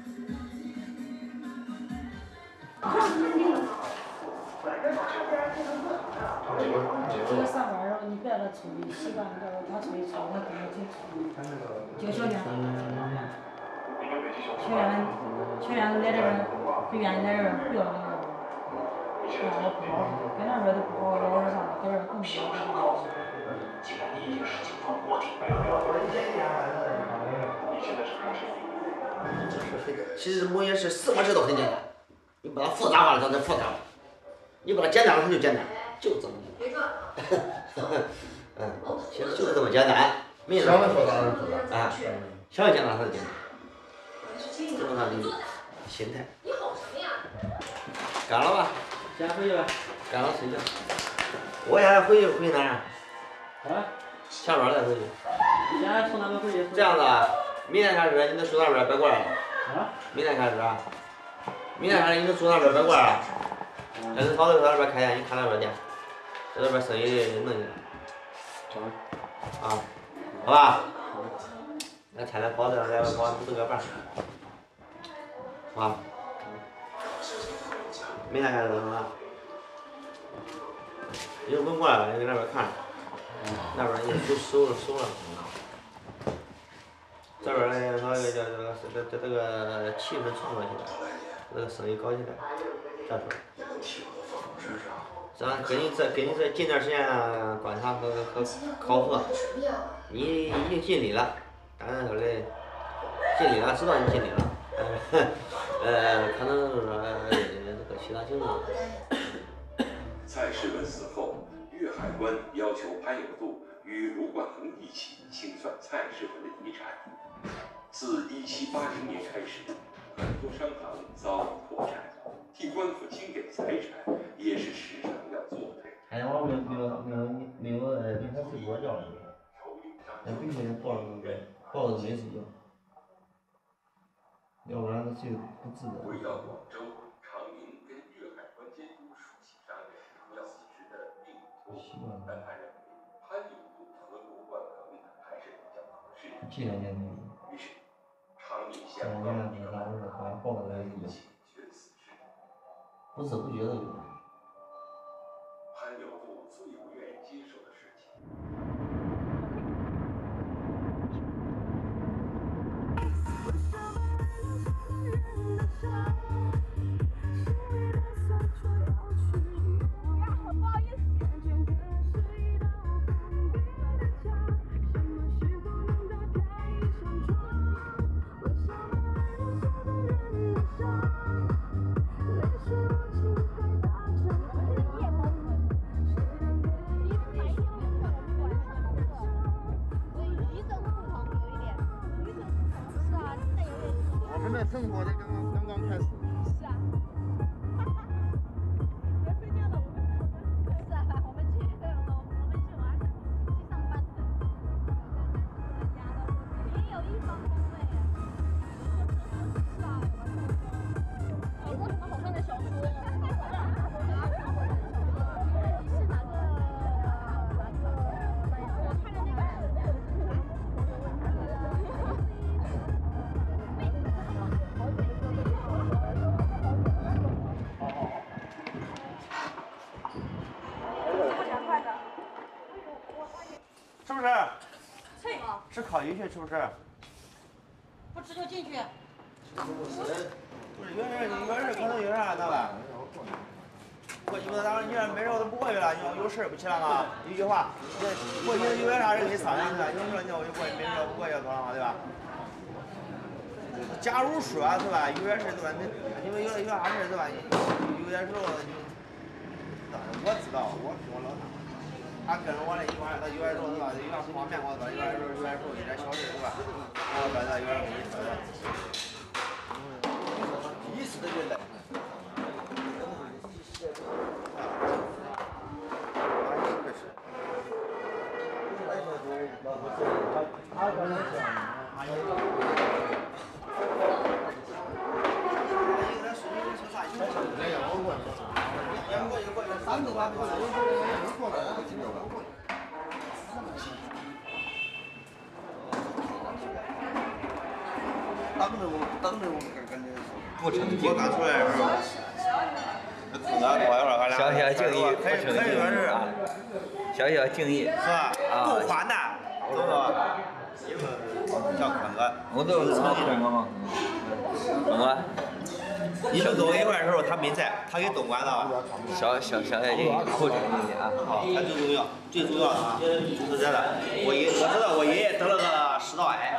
控制你。这个上班儿，你别让他抽烟，习惯了，他抽烟抽，我跟他去抽。就小梁，小梁，小梁来这儿，不愿意来这儿，不要那个，说我不好，跟他说都不好，老是啥，搁这儿更不好。 既然你已经是警方卧底，你现在是干什么？ 其实某些事什么事都很简单，你把它复杂化了，它就复杂了；你把它简单了，它就简单，就这么简单。嗯，其实就是这么简单，没啥。 想的复杂是复杂。 啊，想简单它就简单。 这种他的心态。干了吧， 先回去吧。 干了睡觉。我现在回去回哪儿？ 啊？ 下班再回去。 先从那边回去。 这样子啊，明天开始你都住那边别过来了。 啊？ 明天开始啊。明天开始你都住那边别过来了。要是早点在那边开店，你看那边店，在那边生意弄起来。啊，好吧。那天天跑这来来跑，不都个伴儿？啊。明天开始怎么了？你就不用过来了，你在那边看着。那边也都收了收了。这边呢，他这个叫这个这这这个气氛创造起来，这个生意搞起来，再说。咱跟你这跟你这近段时间观察和和考核，你已经尽力了，当然说的尽力了，知道你尽力了，呃，可能是说这个其他情况。 蔡世文死后，粤海关要求潘有度与卢冠衡一起清算蔡世文的遗产。自一七八零年开始，很多商行遭遇破产，替官府清点财产也是时常要做的。 哎呀，我没有没有没有没有呃，比他睡不着觉了，那必须得抱着抱着没睡觉，要不然他睡不自在。 回到广州，常明跟粤海关监督熟悉商人，要及时的并托，但他认为潘有度和卢冠衡还是比较合适的。 这两年没有。 于是，常明向这两年咱不是好像抱着来睡觉，不知不觉的有。 潘有度最不愿意接受的事情。 生活的刚刚刚刚开始。 是啊。别睡觉了，我们是啊，我们去，我们去玩，去上班的。也有一方风味啊。是啊，有过什么好看的小说？是哪个？我看的那个。 是不是？ 脆吗？ 吃烤鱼去，是不是？ 不吃就进去。 不是，不是有人有人可能有啥那吧？过去不是咱们你说没人都不过去了，你说有事不去了吗？一句话，过去有啥人给你商量去了？你说你我就过去，没事不过去多了嘛，对吧？假如说是吧，有点事对吧？你因为有有啥事对吧？有点时候就，我知道，我是我老大。他跟着我那一块儿，他有点时候是吧？有啥不方便我说，有点时候有点时候有点小事是吧？我说他有点给你说的。一时的就来。他可能是。 当着我，当着我感觉不成敬。我刚出来的时候，那裤子多一会儿，俺俩小小敬意， 可以可以说是啊， 小小敬意， 是吧？够宽的，懂不懂？一个叫坤哥， 我都是长坤哥嘛。坤哥， 你们走一块的时候，他没在，他给东莞了。 小小小小敬意，不成敬意啊。 好，他最重要，最重要的啊，就是这个。我爷，我知道我爷爷得了个食道癌，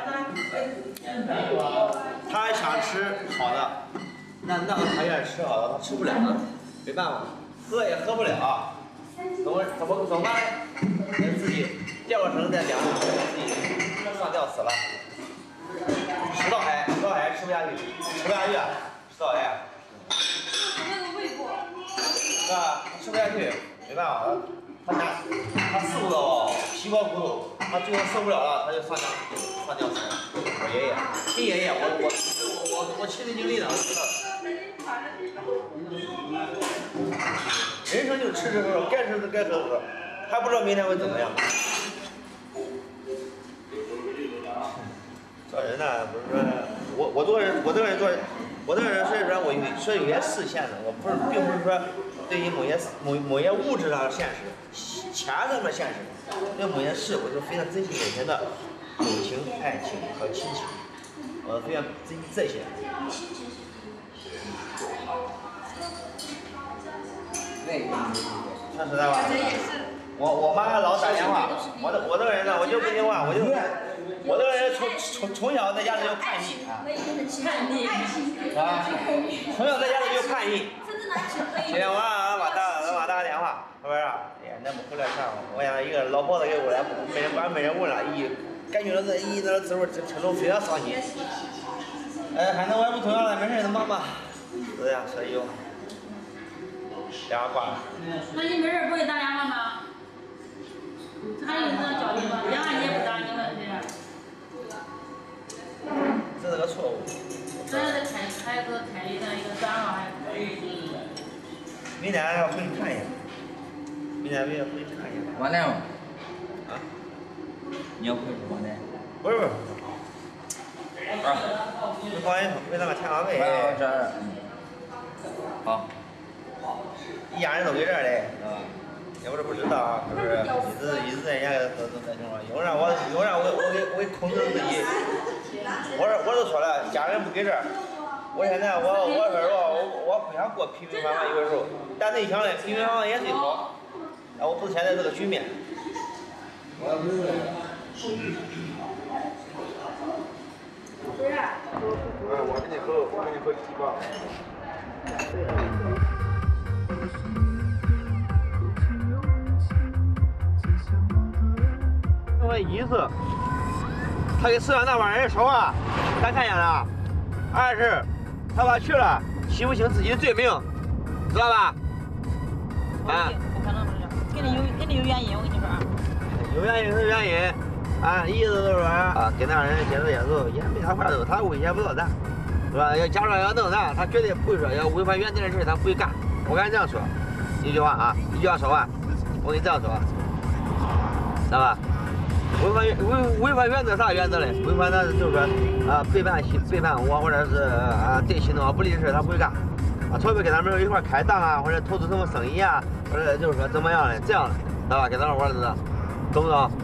他想吃好的，那那个他愿意吃好的，他吃不了，没办法，喝也喝不了，怎么怎么怎么办呢？自己掉个绳在两个自己上吊死了。食道癌，食道癌吃不下去。 西瓜骨头，他最后受不了了，他就上吊上吊死了。我爷爷，亲爷爷，我我我我我亲身经历的，我知道。人生就是吃吃喝喝，该吃的该喝喝，还不知道明天会怎么样。做人呢，不是说我我做人，我这个人做人，我这个人所以说我有是有些视线的，我不是并不是说对于某些某某些物质上的现实，钱上面现实，对某些事我就非常珍惜眼前的友情、爱情和亲情，我非常珍惜这些。说实在话，我我妈老打电话，我这我这个人呢，我就不听话，我就我这个人从从从小在家里就叛逆啊， 叛逆啊，从小在家里就叛逆。今天晚上我打我妈打个电话，是不是？哎呀，那么回来看，我想一个老婆子给我来，没人管没人问了，咦，感觉到这咦那滋味，这这种非常伤心。哎，反正我也不重要了，没事，忙吧。是呀，所以就电话挂了。 那你没事不给打电话吗？还有那交流吗？电话你也不打，你问谁？ 这是个错误。 这是开开个开一个一个账号还可以。 明天要回去看一下。明天明天回去看一下。 完了吗？ 啊？ 你要回去完了？ 不是不是。啊。回保险回那个天王卫。 这儿。好。 一家人都给这儿嘞，是吧？也不是不知道啊，可是一直一直在人家都都在情况，又让我又让我我给我给控制自己。我说我都说了，家人不给这儿，我现在我我说说我我不想过平平凡凡有的时候，但内想嘞，平平凡凡也最好。然后我不是现在这个局面。 不是。 嗯，我跟你喝，我跟你喝西瓜。 因为一是他给市场那帮人说话，咱看见了；二是他把去了，洗不清自己的罪名，知道吧？啊。 不可能是这样，肯定有肯定有原因，我跟你说啊。 有原因是原因，啊，意思就是说啊，跟那人接触接触也没啥话头，他威胁不到咱，是吧？要假如要弄咱，他绝对不会说要违反原则的事，他不会干。我敢这样说，一句话啊，一句话说完，我跟你这样说，知道吧？违反违违反原则啥原则嘞？违反那就是说啊背叛背叛我，或者是啊对新东不利的事他不会干，啊除非跟他们一块开档啊，或者投资什么生意啊，或者就是说怎么样的这样的，知道吧？跟咱们玩的是，懂不懂？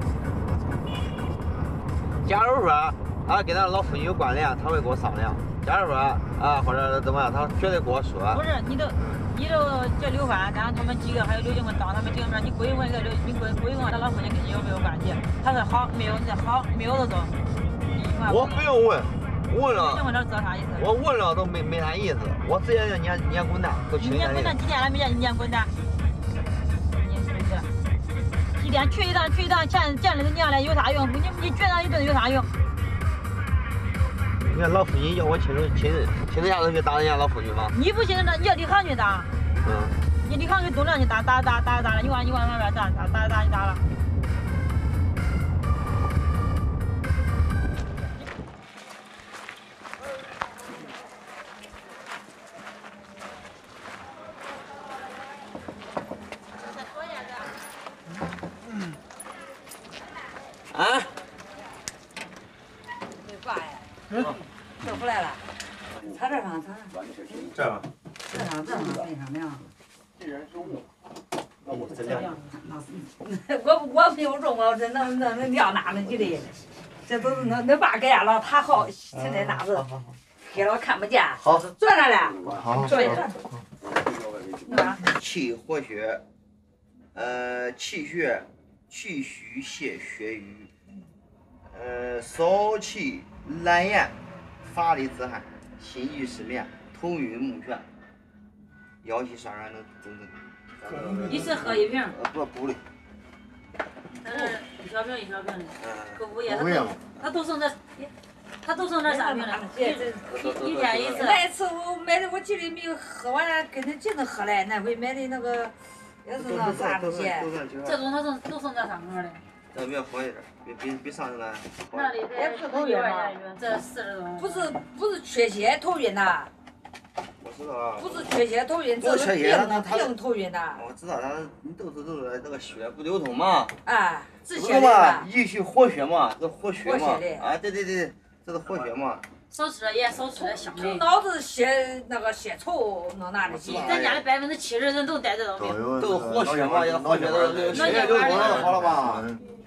假如说啊跟咱老妇女有关联，他会跟我商量；假如说啊或者怎么样，他绝对跟我说。 不是你都。你都叫刘欢，然后他们几个还有刘金文当他们几个面，你归问一个刘，你归归问他老父亲跟你有没有关系？他说好，没有，你好，没有就走。 我不用问，问了。 刘金文这知道啥意思？ 我问了都没没啥意思，我直接让你你滚蛋，都请你滚蛋几天了没见你滚蛋？你是不是？几天去一趟去一趟见见了娘了有啥用？你你觉得一顿有啥用？ 你看老妇女要我亲手亲亲自下手去打人家老妇女吗？ 你不信任他，你要李航去打。 嗯。 你李航给东亮去打打打打打了，你往你往那边打打打打你打了。 啊？ 没挂呀。嗯。这回来了。擦这上，擦这样。 这上，这上，这上亮。 这人中午。那我真亮。 我我没有中啊，这能能能亮哪能去的？这都是恁恁爸给俺了，他好现在哪子黑了看不见。 好。 转上来。 好。 转一转。 气活血，呃，气血，气虚泄血瘀，呃，少气懒言，乏力自汗，心悸失眠，头晕目眩，腰膝酸软等等等。 一次喝一瓶。 呃，不补的。 他是一小瓶一小瓶的，口服液。 口服液。 他都剩这，他都剩这三瓶了，一一天一次。 那一次我买的，我记得没有喝完，跟那镜子喝嘞。那回买的那个， 也是那啥子些。 这种它是都是那啥个的。 这比较好一点，比比比上那。 那里也不是头晕嘛， 这四十多。 不是不是缺血头晕呐。 我知道啊。 不是缺血头晕，这是病病头晕呐。 我知道，他你都是都是那个血不流通嘛。 啊，止血的嘛，益气活血嘛，这活血嘛。 活血的。 啊，对对对，这是活血嘛。 少吃点盐，少吃点香的。 脑子血那个血稠弄那的些。 咱家里百分之七十人都带这种病。 都是活血嘛，也活血都血液流通好了吧？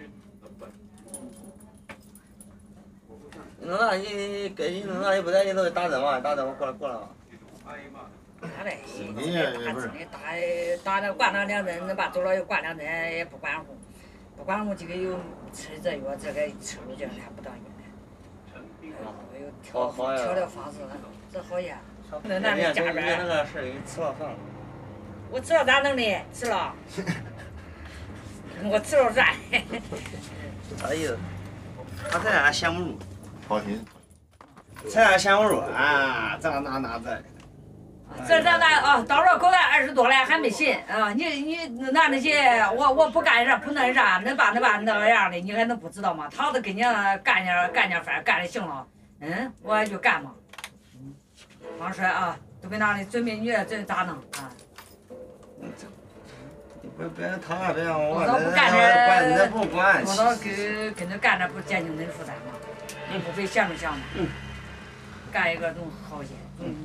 弄那你给你弄那也不得，你都打针嘛，打针我过来过来嘛。 打嘞，打针的打打那挂那两针，那把走了又挂两针，也不管乎，不管乎这个有吃这药，这个吃入去还不当药嘞。有调调疗方式，这好呀。那那你加班。 那个事儿，你吃了算了。 我吃了咋弄的？吃了。我吃了算。 啥意思？他这样羡慕。 放心。 这样羡慕啊，这那那这。 这这那啊，到这口袋二十多了还没信啊！你你那那些我我不干啥不那啥，那把那把那样的，你还能不知道吗？他都跟你干点干点饭干的行了，嗯，我也就干嘛。光说啊，都跟那里准备女的这咋弄啊？ 你不别他那这样，我倒不干点， 管你不管。 我倒跟跟着干点不减轻你的负担吗？你不会想着想吗？干一个总好些。嗯。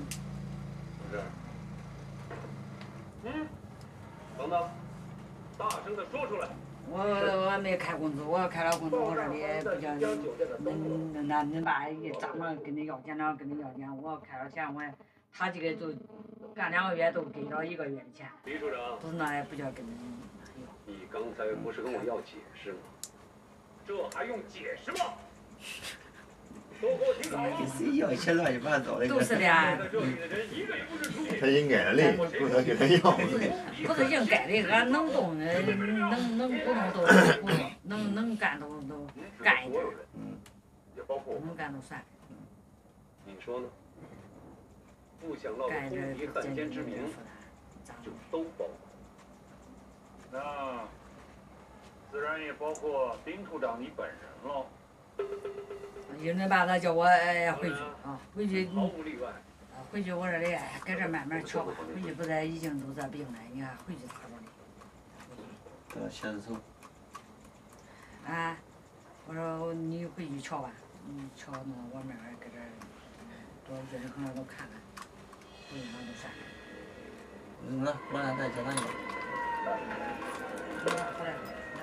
嗯，等等，大声的说出来。 我我没开工资，我要开了工资，我这里不叫恁那恁爸一张罗跟你要钱了，跟你要钱，我开了钱我，他这个就干两个月都给了一个月的钱。 李处长， 不是那也不叫跟你。 你刚才不是跟我要解释吗？这还用解释吗？都给我听好了。 谁要钱乱七八糟的？ 都是的啊。 他应该的，不是他给他要的。 不是应该的，俺能动的，能能不动都不动，能能干都都干一点，能干都算。 你说呢？不想落得公敌汉奸之名，就都包括。 那自然也包括丁处长你本人喽。 有人把他叫我哎回去啊，回去。 毫无例外。 回去我说的哎，搁这慢慢瞧吧。回去不是已经都这病了，你看回去咋着的？ 呃，牵着手。 啊，我说你回去瞧吧，你瞧那我慢慢搁这多医生可能都看看，回去那都算了。 嗯，那过来再叫咱去。 回来，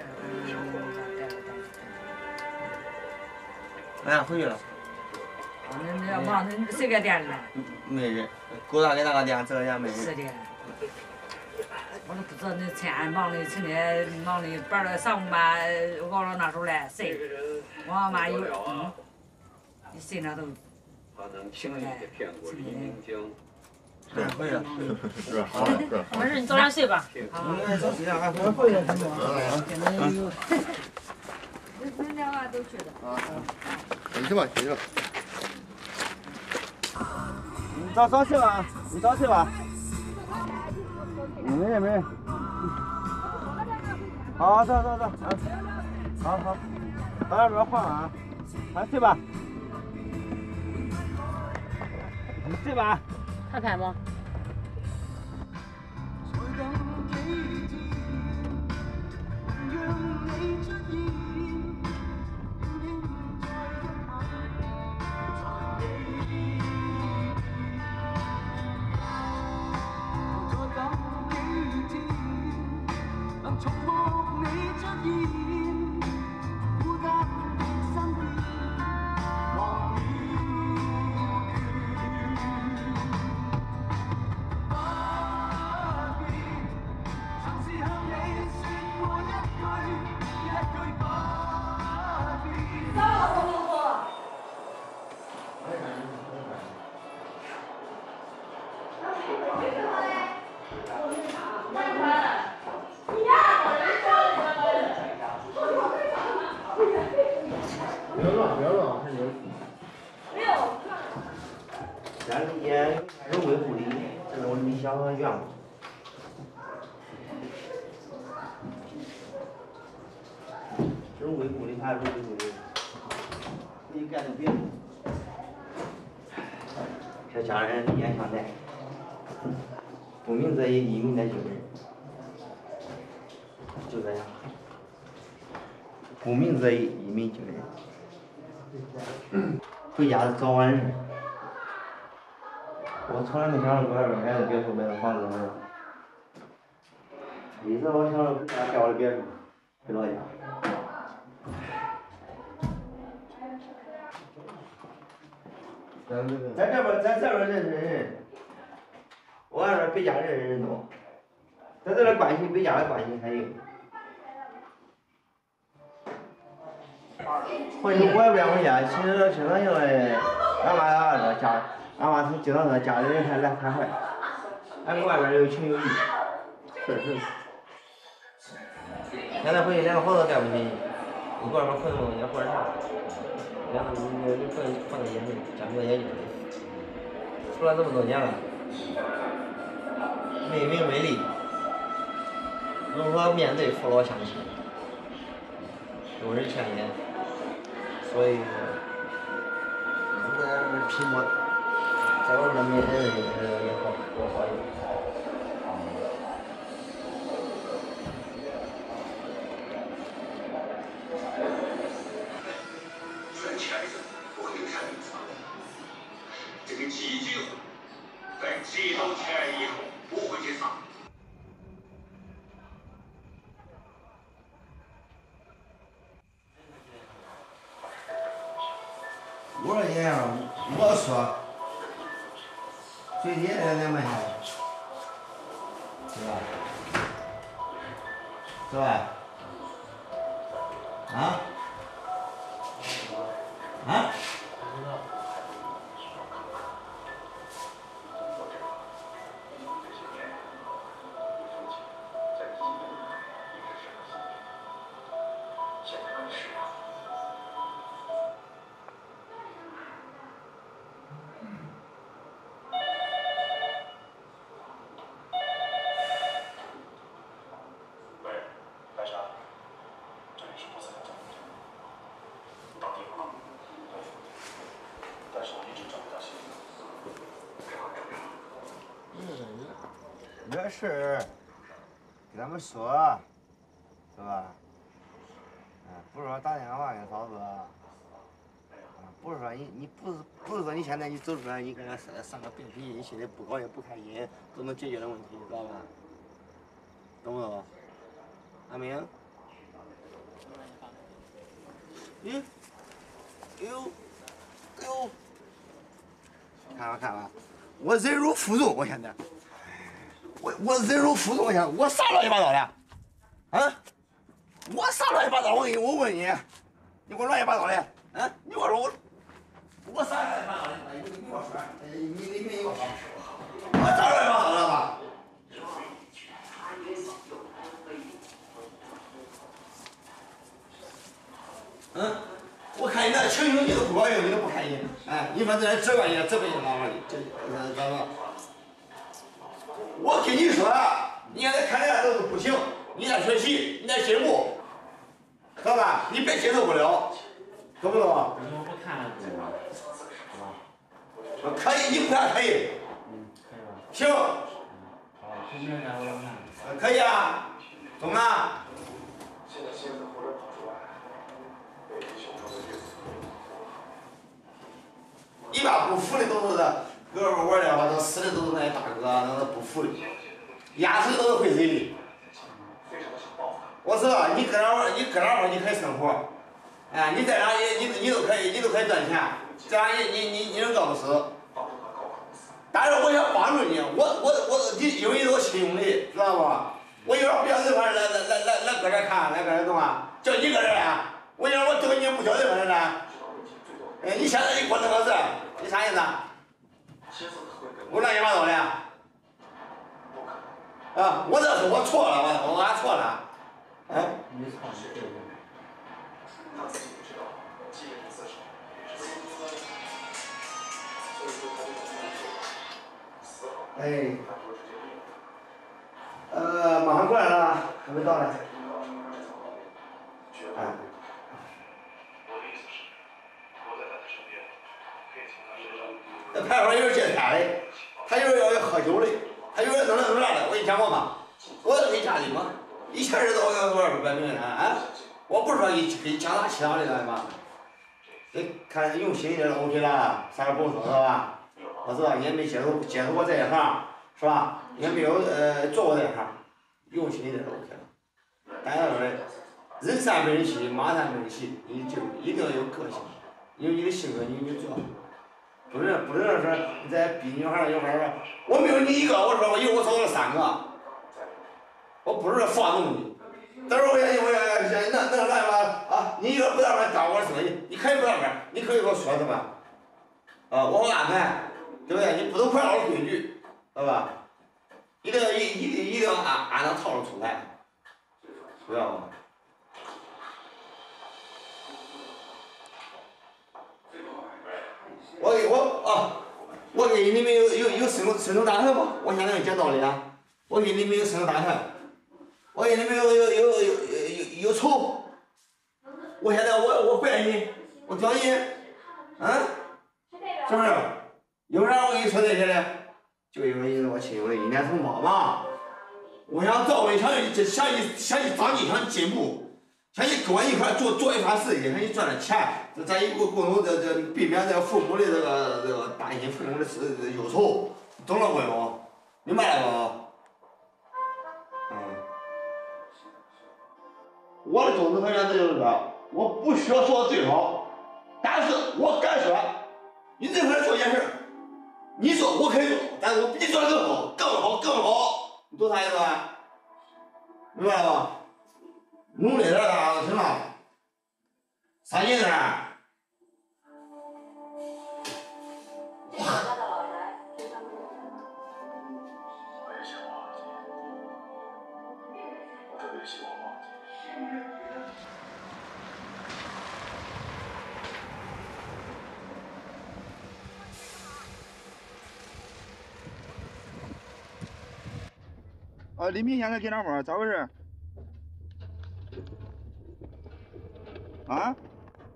俺俩回去了。 那那忙，那谁给店里了？ 没人，狗大给那个店，这个店没人。 是的。我都不知道那天忙的成天忙的班儿上午吧熬到那时候来睡，我妈有嗯，你睡那都起不来，起不来。 对，回去了。 是好了，是。 没事，你早点睡吧。 好，你早睡啊，还我回去了。 嗯。恁两个都去的。 啊。你去吧，你去吧。 你早早睡吧，你早睡吧。没事没事。好，走走走，啊，好好，到那边换啊，快睡吧。你睡吧。 看看吗？ 家里也有微护理，这是我理想和愿望。 回顾的，他还是回顾的，可以干点别的。这家人一言相待，不鸣则已，一鸣则惊人，就这样。不鸣则已，一鸣惊人。回家早晚事。我从来没想着搁外边买个别墅，买个房子，一直我想着回家盖我的别墅，回老家。在这边，在这边认识人，我按说别家认识人多，在这边关系别家的关系还有。回去我也不想回家，其实经常性的，俺妈俺说家，俺妈经常说家里人还来看坏，俺跟外边有情有义，是是。现在回去连个房子盖不起，你外边混那么多年混啥？连个你你混混个研究，讲个研究，出来这么多年了，没名没利，如何面对父老乡亲？有人劝言。所以，我在这儿拼搏，在我这没人也好，我好一点。 虽前一阵我可以看名字，这个基金会在接到钱以后不会解散。 多少钱啊？我说，最低两两块钱，是吧？是吧？啊？啊？这事儿给他们说，是吧？嗯，不是说打电话给嫂子，嗯，不是说你你不是不是说你现在你走出来，你跟他上上个病脾气，你心里不高兴不开心，都能解决的问题，知道吧？懂不懂？阿明？咦？哎呦，哎呦！看吧看吧，我忍辱负重，我现在。我我忍辱负重呀！我啥乱七八糟的？啊？我啥乱七八糟？我给你，我问你，你给我乱七八糟的？啊？你给我说我，我啥乱七八糟的？你你给我说，你你你给我说，我啥乱七八糟的吧？嗯？我看你那情绪，你都不高兴，你都不开心，哎，你说这人责怪你，责怪你干嘛的？这这怎么？我跟你说，你现在看人家都是不行，你在学习，你在进步，知道吧？你别接受不了，懂不懂？我不看了，可以，你不看可以。嗯，可以吧？行。好，今天来我看。可以啊，懂吗？一般不服的都是搁这玩的话，都死的都是那些大哥，那都不服的，压死都是会嘴的。我知道你搁那玩，你搁那玩你可以生活，哎，你在哪你你你都可以，你都可以赚钱，这样你你你你能饿不死。但是我想帮助你，我我我你因为你是我亲兄弟，知道不？我有点不想这块来来来来来搁这看，来搁这懂吗？叫你搁这来，我要我等你不叫这个人来。哎，你现在你过这个事，你啥意思？我乱七八糟的。啊，我这是我错了，我我俺错了。啊？你错了。哎。呃，马上过来了，还没到呢。哎。 那派出所有人接他的，他有人要要喝酒的，他有人弄那弄那的，我跟你讲过吗？我是没家的嘛，一千人都要多少百名人啊！我不是说给给强打其他的干嘛？你看用心一点就 OK 了，啥也不用说是吧？我知道你也没接触接触过这一行，是吧？也没有呃做过这一行，用心一点就 OK 了。大家说的，人善被人欺，马善被人骑，你就一定要有个性，有你的性格，你你做好。不能不能说你再逼女孩儿有孩儿说，我没有你一个，我说我一会儿我找了三个，我不是放纵你。但是我也我也那那来吧啊，你一个不让人耽误我生意，你可以不让人，你可以给我说什么？啊，我好安排，对不对？你不能快我规矩，知道吧？一定要一一定一定要按按照套路出牌，知道吗？我给我啊，我给你们有有有深度深度大谈吗？我现在给你讲道理啊，我给你们有深度大谈。我给你们有有有有有有仇，我现在我我怪你，我屌你，啊，是不是？有啥我跟你说这些呢？就因为你是我亲友的一年同胞嘛，我想找你，想你想你想你长进，想你进步，想你跟我一块做做一番事业，想你赚点钱，这咱一个共同这这避免这父母的这个这个担心父母的事忧愁，懂了没有？明白了没？我的宗旨和原则就是说，我不需要说的最好，但是我敢说，你任何人做一件事，你说我可以做，但是我比你做的更好，更好，更好，你懂啥意思吧？明白了吧？努力点儿就行了，上进点儿。 啊，李明现在给哪玩？咋回事？啊？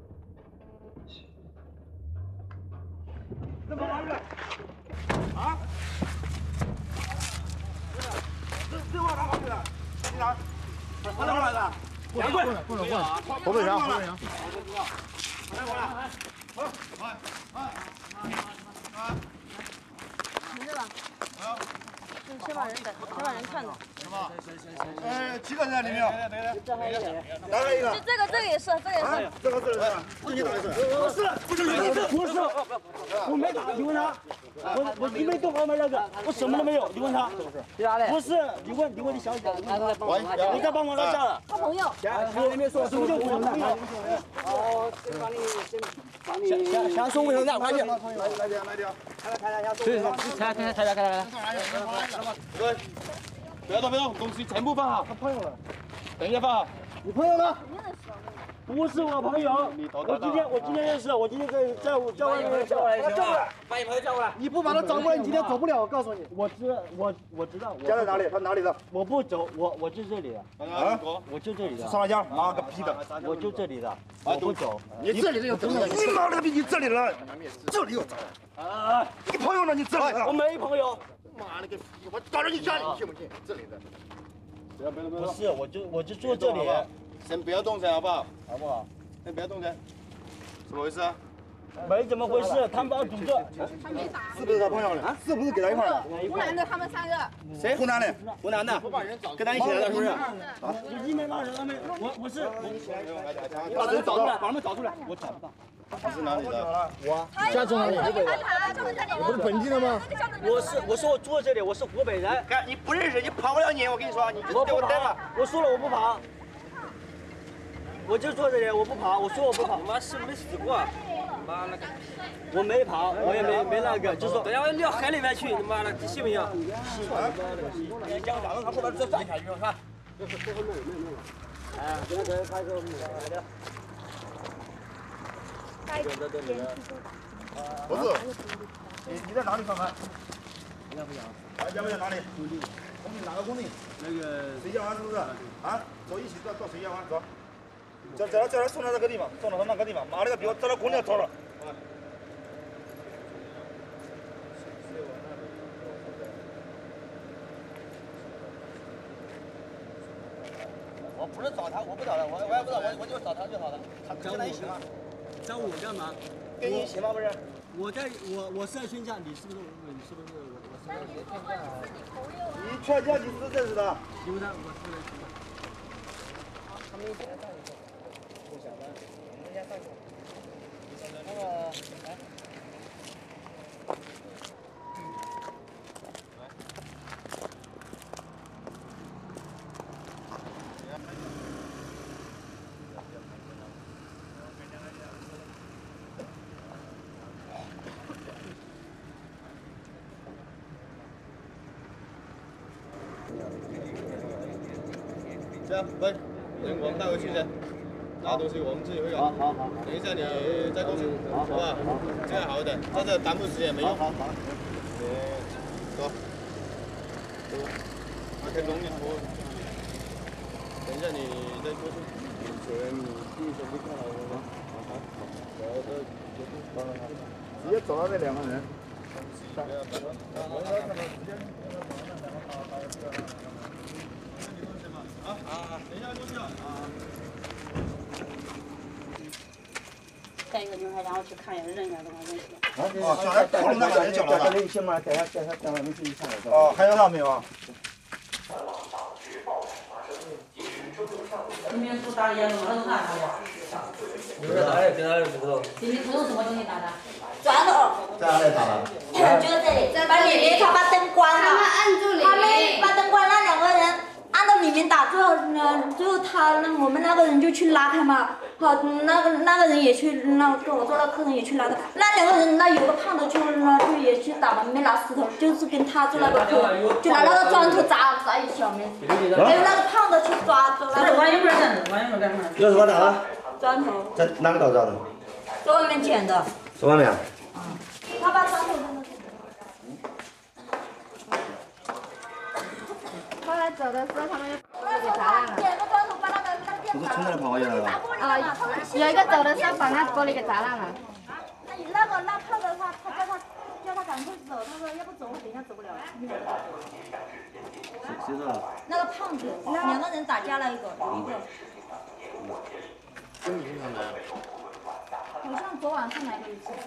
怎么玩的？啊？这这往哪跑去了？你哪？往哪来的？过来过来过来过来！后备箱后备箱。过来过来。好，来来来。 没事吧？啊。先把人等，先把人看着。 是吧？呃，几个人里面？哪个一个？ 这个这个也是，这个也是。 这个是是，是你打的是？不是，不是你的， 不是，我没打，你问他。我我你没动好吗？那个，我什么都没有，你问他。不是，你问你问你小姐，你该帮忙他下了。 他朋友。 我没说，什么叫朋友？哦，先帮你先帮你。先先送卫生站，快去。 来来点来点。 来看一下，对，看看看来看来。 对，不要动，不要动，东西全部放好。 他朋友了， 等一下放好。 你朋友呢？不是我朋友，我今天我今天认识，我今天在在我在外面叫过来，叫过来，把你朋友叫过来。 你不把他找过来，你今天走不了，我告诉你。 我知我我知道。 家在哪里？他哪里的？ 我不走，我我就这里的。 啊？ 我就这里的。 上了家，妈个逼的！ 我就这里的，我不走。 你这里的又怎么？你妈了个逼！你这里的，这里又咋了？啊！你朋友呢？你这里的？ 我没朋友。 妈了个逼！我找着你家里，你信不信？这里的。不要不要不要！ 不是，我就我就坐这里。 先不要动噻，好不好？好不好？先不要动噻。怎么回事啊？ 没怎么回事，他们把我堵着。 他没打。 是不是他朋友的？啊？是不是跟他一块儿？ 湖南的，他们三个。 谁？湖南的？ 湖南的。跟他一起来的，是不是？啊？你没把人他们，我我是。 你把人找出来，把他们找出来。我找不到。 他是哪里的？ 我。 家住哪里？ 湖北的。 你不是本地的吗？我是我说我住这里，我是湖北人。 看你不认识，你跑不了你，我跟你说，你我不跑。我说了我不跑。我就坐这里，我不跑。我说我不跑。 妈是没死过，妈了个！ 我没跑，我也没没那个，就说等下我撂海里面去，你妈的，你信不信？ 你讲讲，他后边再站下去，看。 哎，现在开始来的。 不是，你你在哪里上班？ 不要不要。 俺家在哪里？工地。工地哪个工地？那个水家湾是不是？啊，走一起到到水家湾走。叫叫他叫他送到那个地方，送到他那个地方。妈了个逼！我在那工地上找了。 不是找他，我不找他，我我也不知道，我我就找他就好了。他跟他一起吗？ 找我干嘛？ 跟你一起吗？不是。 我在我我是劝架，你是不是你是不是我我是？ 你劝架你是认识的？ 刘丹，我是认识的。 他们一起来上一课。不想的，我们先上去。那个，来。 这样，喂，人我们带回去先，拿东西我们自己会搞。好好好。等一下你再过去，好不好？这样好一点，在这耽误时间没用。好好。嗯，走。走。拿开东西拖。等一下你再过去。钱你自己手机看好了吗？好好好。然后这帮帮他，直接找到这两个人。上。我要看到直接让他找到两个好好这个。 啊啊！等一下过去啊！ 带一个女孩，然后去看一下，认一下这个东西。 哦，叫他讨论那个人叫了。 带先把带他带他带他们去看看。 哦，还有啥没有啊？ 今天不打烟了，他都干啥呀？ 你们打的，给他不知道。 今天是用什么东西打的？ 砖头。 在哪里打的？ 就在这里，把里面他把灯关了， 他们按住里面， 他们把灯关了，两个人。 按到里面打，最后呢，最后他那我们那个人就去拉他嘛，好，那个那个人也去，那跟我做那客人也去拉他，那两个人那有个胖的就呢就也去打嘛，没拿石头，就是跟他做那个客，就拿那个砖头砸砸一起了没，还有那个胖的去抓抓那个。 王一门干的，王一门干嘛？ 用什么打的？ 砖头。 在哪个岛上的？ 在外面捡的。 在外面啊？ 他把砖头扔了。 后来走的时候，他们就给砸烂了。 不是从那里跑过去的吧？ 啊，有一个走的时候把那玻璃给砸烂了。 那个那胖的他，他叫他叫他赶快走，他说要不走，我等一下走不了了。 谁知道？ 那个胖子，两个人打架了一个，有一个。 跟你经常来？ 好像昨晚上来过一次。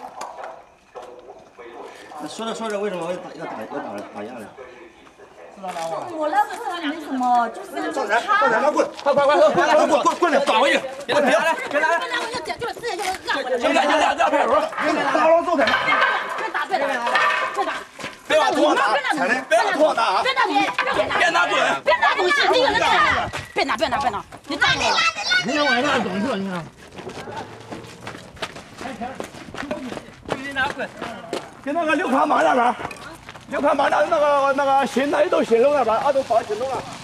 那说着说着，为什么会打要打要打打架呢？ 我那客人没什么，就是上人，上人，拿棍，快快快快快快棍棍棍子打回去，别别来，别来， 别拿我就捡，就是之前就是让我。 行了行了，让派出所，打了走开。 别打别打别打， 别把拖打，踩雷，别把拖打啊！ 别打别打， 别拿棍， 别拿东西，这个人打，别拿别拿别拿，你打你你让我拿东西，你看。 你拿棍， 跟那个刘康马那边。 你看嘛，那那个那个新那一道新路那边，俺都跑新路了。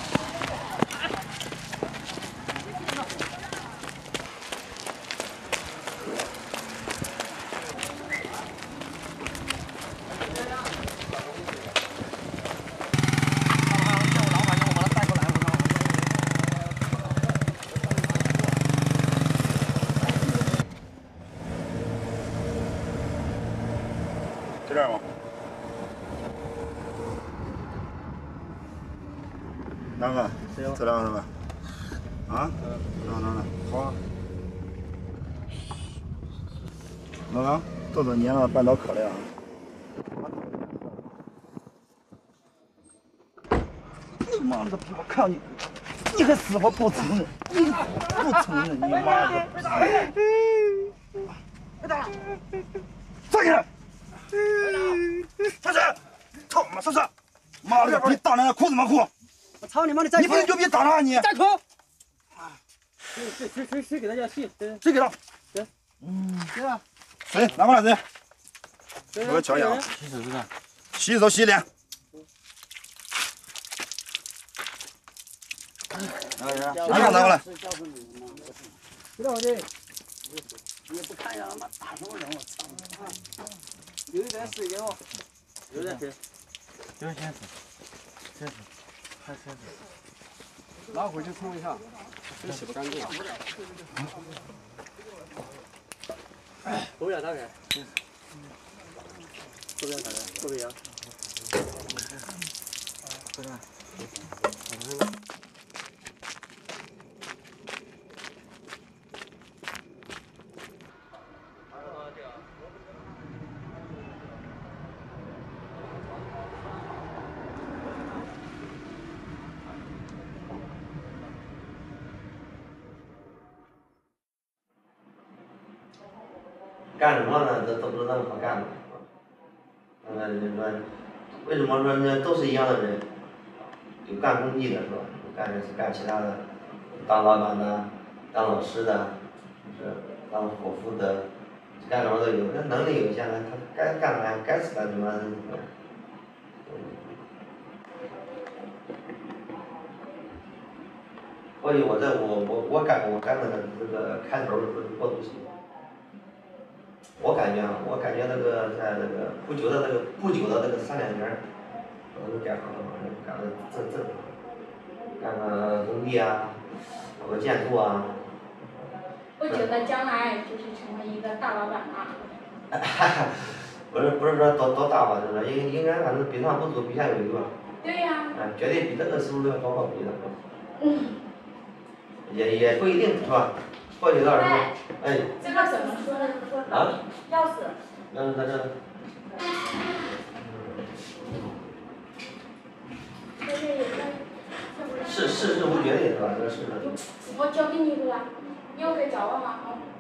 在这儿吗？ 哪个？这两个是吧？啊？哪哪哪？好啊。老杨，多少年了，办到可了呀？你妈了个逼！我看你，你还死活不承认，你不承认，你妈的！站起来！上去！操他妈上去！妈了个逼！大人裤子没裤！ 我操你妈的！ 你不能牛逼打他你！ 站口！谁谁谁谁给他叫戏？ 谁给他？ 谁？ 嗯。 谁啊？ 谁？拿过来谁？ 谁？ 我瞧一下啊。 洗手是吧？ 洗手洗脸。拿过拿过来。 知道我这。你不看一下他妈打什么人？我操！有一点水给我。有点水。有点水。先生。 开车子，拿回去冲一下，真洗不干净。左边打开，左边打开，左边。这边。 干什么呢？这都不是那么好干的。嗯，你说为什么说呢？都是一样的人，有干工地的是吧？有干干其他的，当老板的，当老师的，是当伙夫的，干什么都有。那能力有限的，他该干啥该死干什么。所以我在我我我感我干的这个开头是过渡期。我感觉啊，我感觉那个在那个不久的那个不久的那个三两年，我就改行了嘛，干个正正，干个工地啊，搞个建筑啊。 不久的将来就是成为一个大老板啊。 不是不是说多多大吧，就是应应该反正比上不足，比下有余吧。 对呀、 啊，绝对比这个收入要高好多的。 嗯。 也也不一定是吧？或许到时候，哎。 这个怎么说呢？ 啊？ 钥匙。 嗯，在这。是世事无绝的是吧？这个世事。 我交给你了，你又可以找我吗？